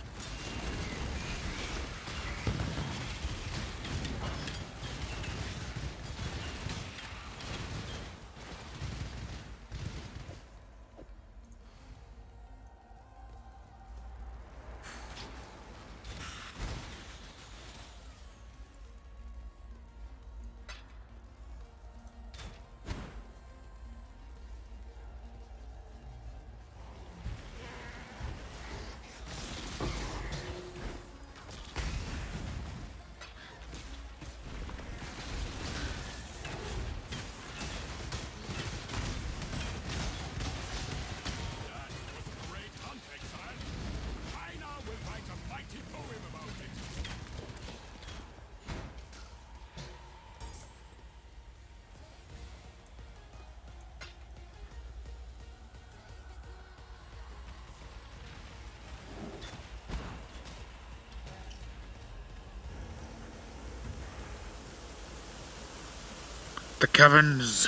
The caverns.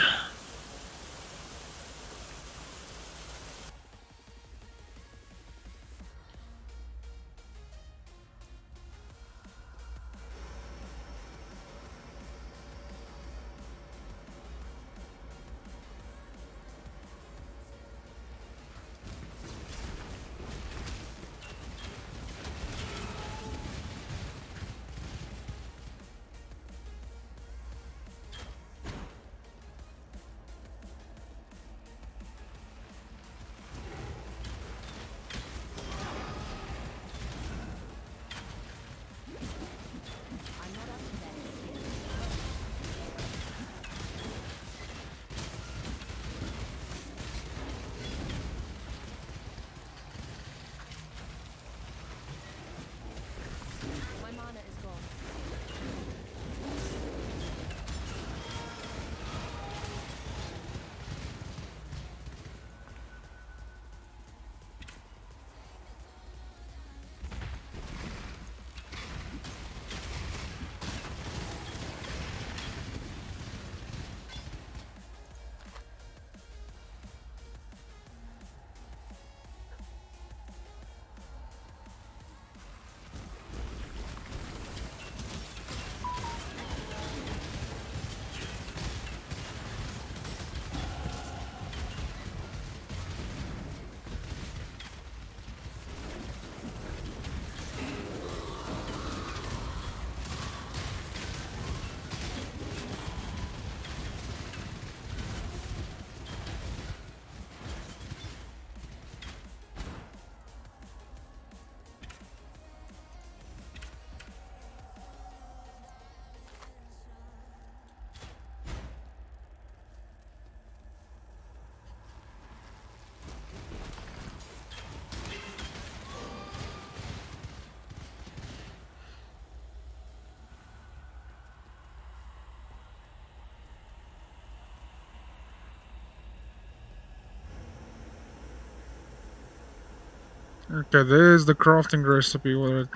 Okay, there's the crafting recipe with it.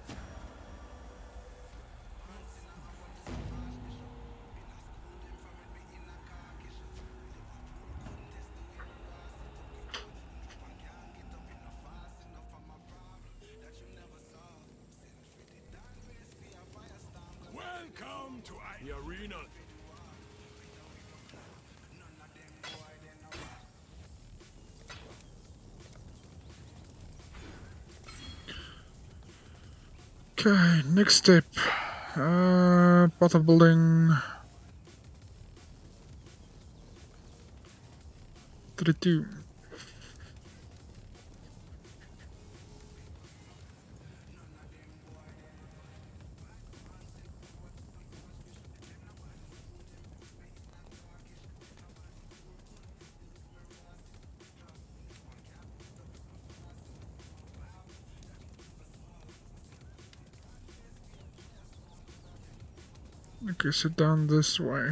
Welcome to the arena. Okay, next step. Path of building. 32. Okay, so down this way.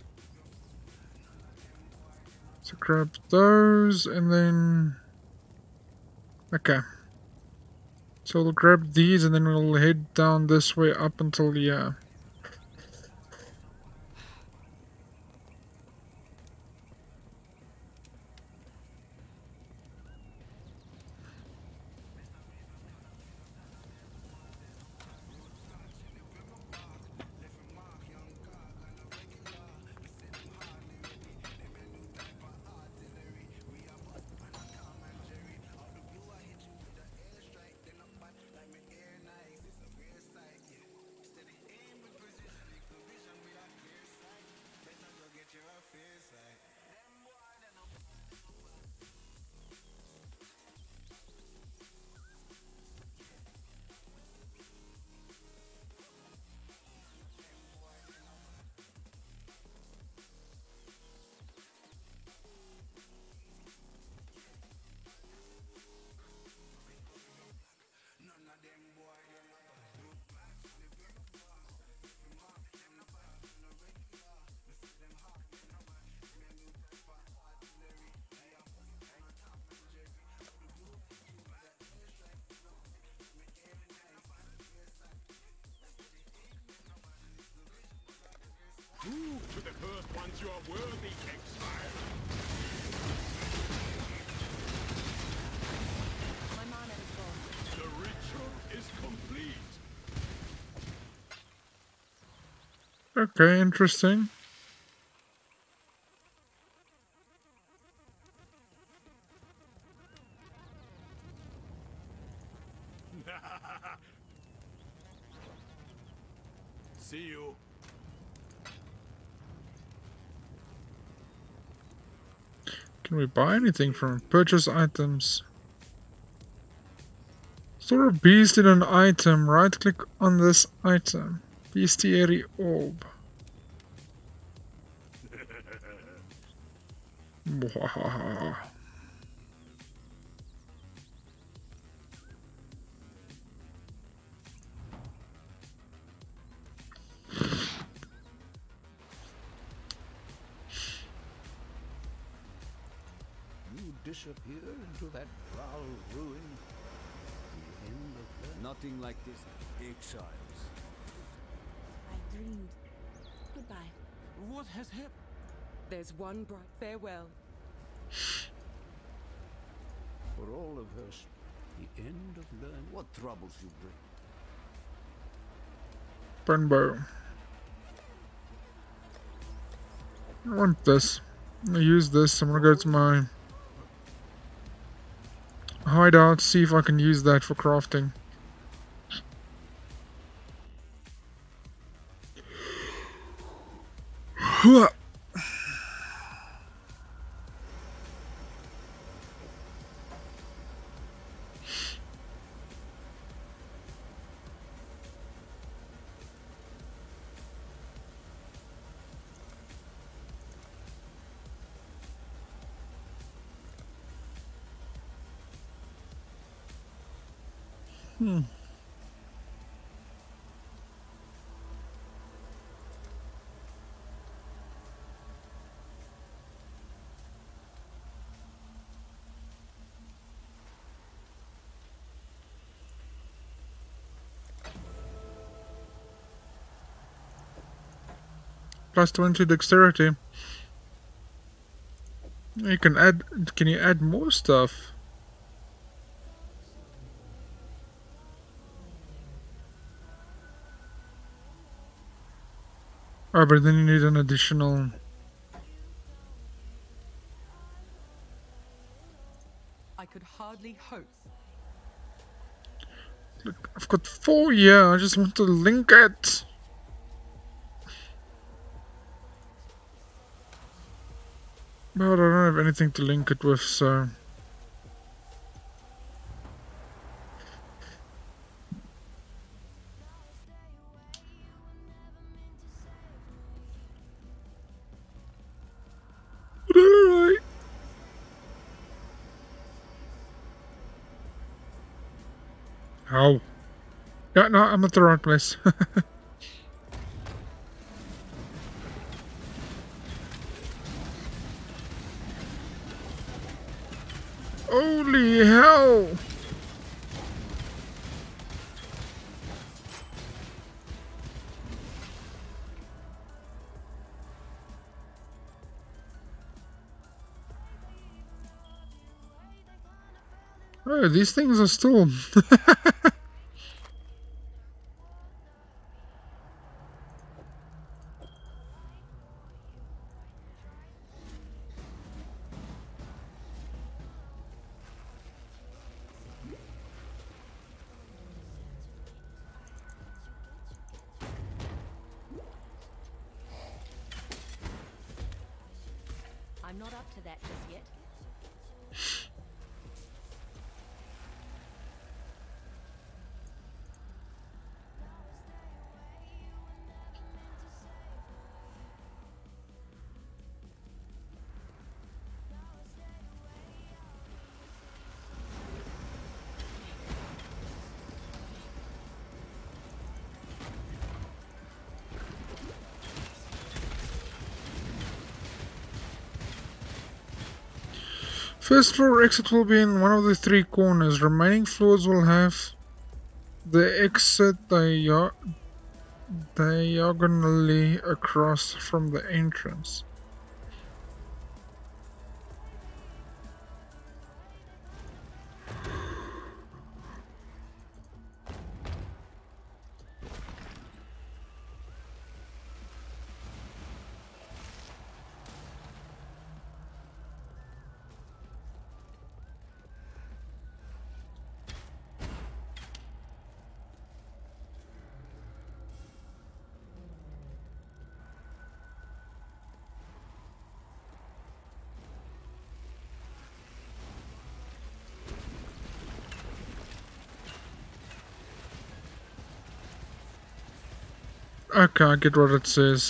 So grab those and then... Okay. So we'll grab these and then we'll head down this way up until the... Prove to the first ones you are worthy, Exile. My mana is gone. The ritual is complete. Okay, interesting. See you. Can we buy anything from it? Purchase items. Store a beast in an item. Right click on this item. Bestiary orb. Mwahaha. You disappear into that foul ruin. The end of the... Nothing like this. Exiles. I dreamed. Goodbye. What has happened? There's one bright farewell. For all of us, the end of learning. What troubles you bring? Burn bow. I want this. I'm gonna use this. I'm gonna go to my hideout, see if I can use that for crafting. plus 20 dexterity. You can add. Can you add more stuff? Oh, but then you need an additional. I could hardly hope. Look, I've got 4 here. I just want to link it. But I don't have anything to link it with, so. But alright. Oh. Yeah, no, I'm at the right place. Holy hell! Oh, these things are still. I'm not up to that just yet. First floor exit will be in one of the 3 corners. Remaining floors will have the exit diagonally across from the entrance. Okay, I get what it says.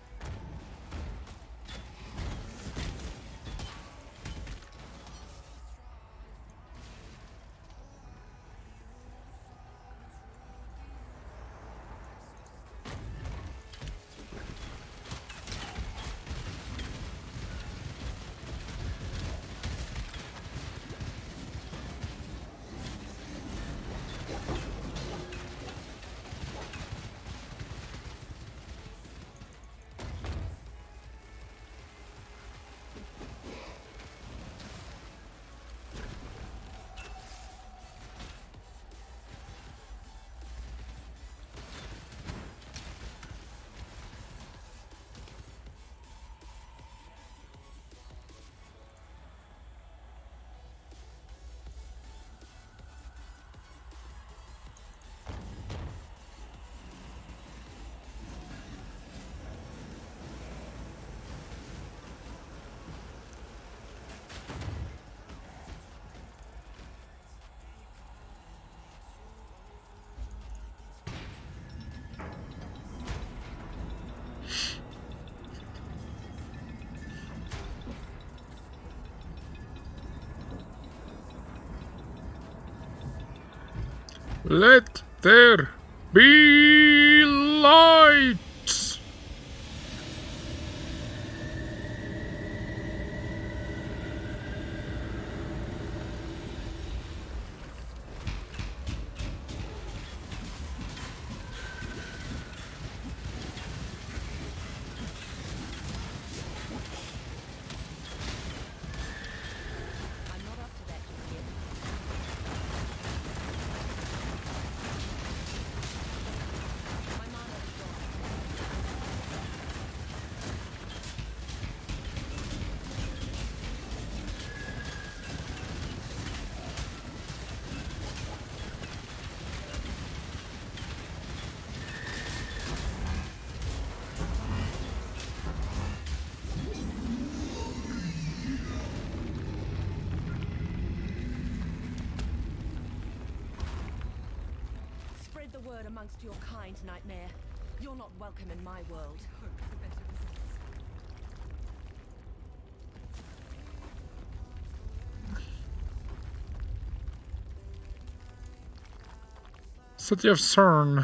Let there be light! word amongst your kind, Nightmare. You're not welcome in my world. City of CERN.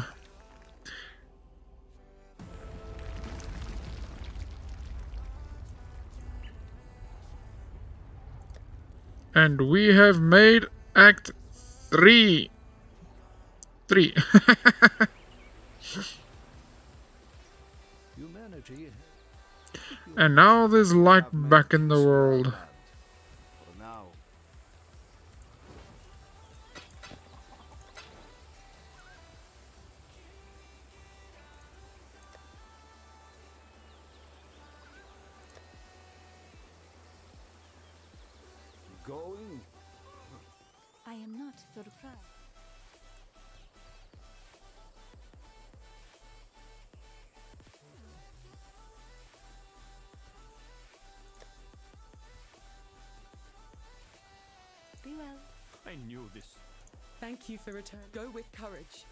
And we have made Act 3. 3. Humanity. And now there's light back in the world. For now. Going? I am not surprised. Be well. I knew this. Thank you for return. Go with courage.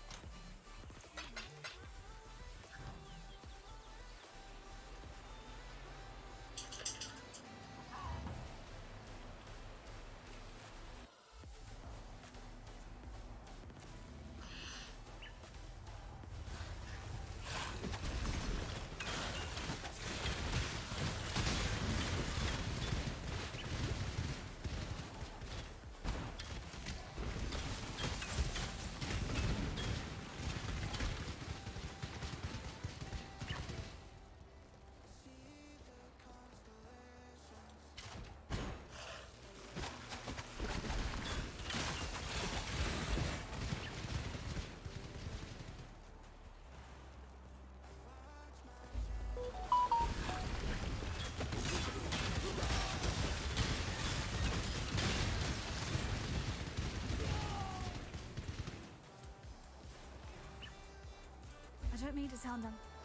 I don't mean to sound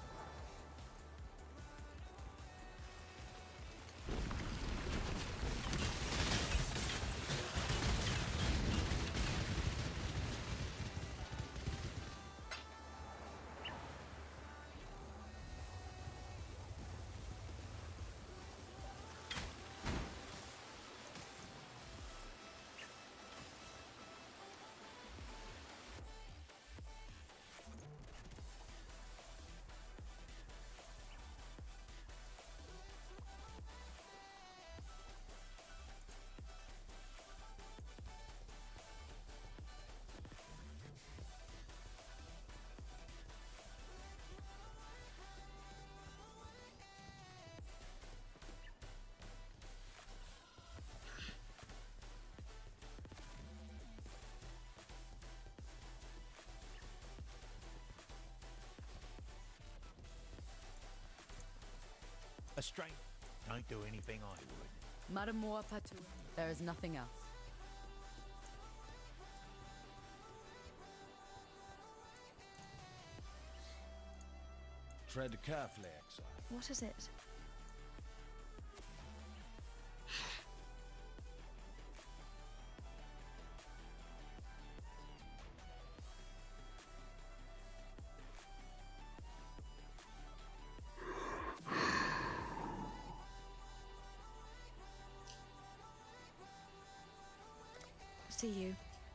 A stranger don't do anything I would. Maramua Patu. There is nothing else. Tread carefully, Exile. What is it? See you.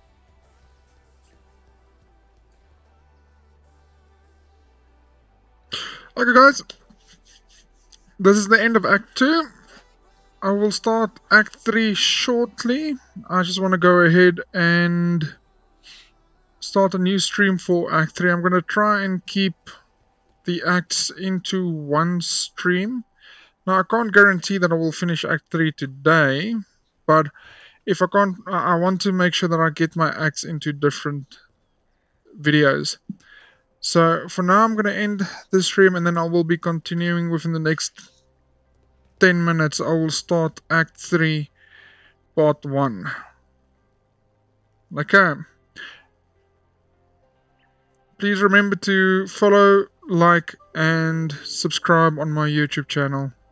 Okay guys, this is the end of Act 2. I will start Act 3 shortly. I just want to go ahead and start a new stream for Act 3. I'm going to try and keep the acts into one stream. Now I can't guarantee that I will finish Act 3 today, but if I can't, I want to make sure that I get my acts into different videos. So for now I'm going to end the stream and then I will be continuing within the next 10 minutes. I will start Act 3 Part 1. Okay. Please remember to follow, like and subscribe on my YouTube channel.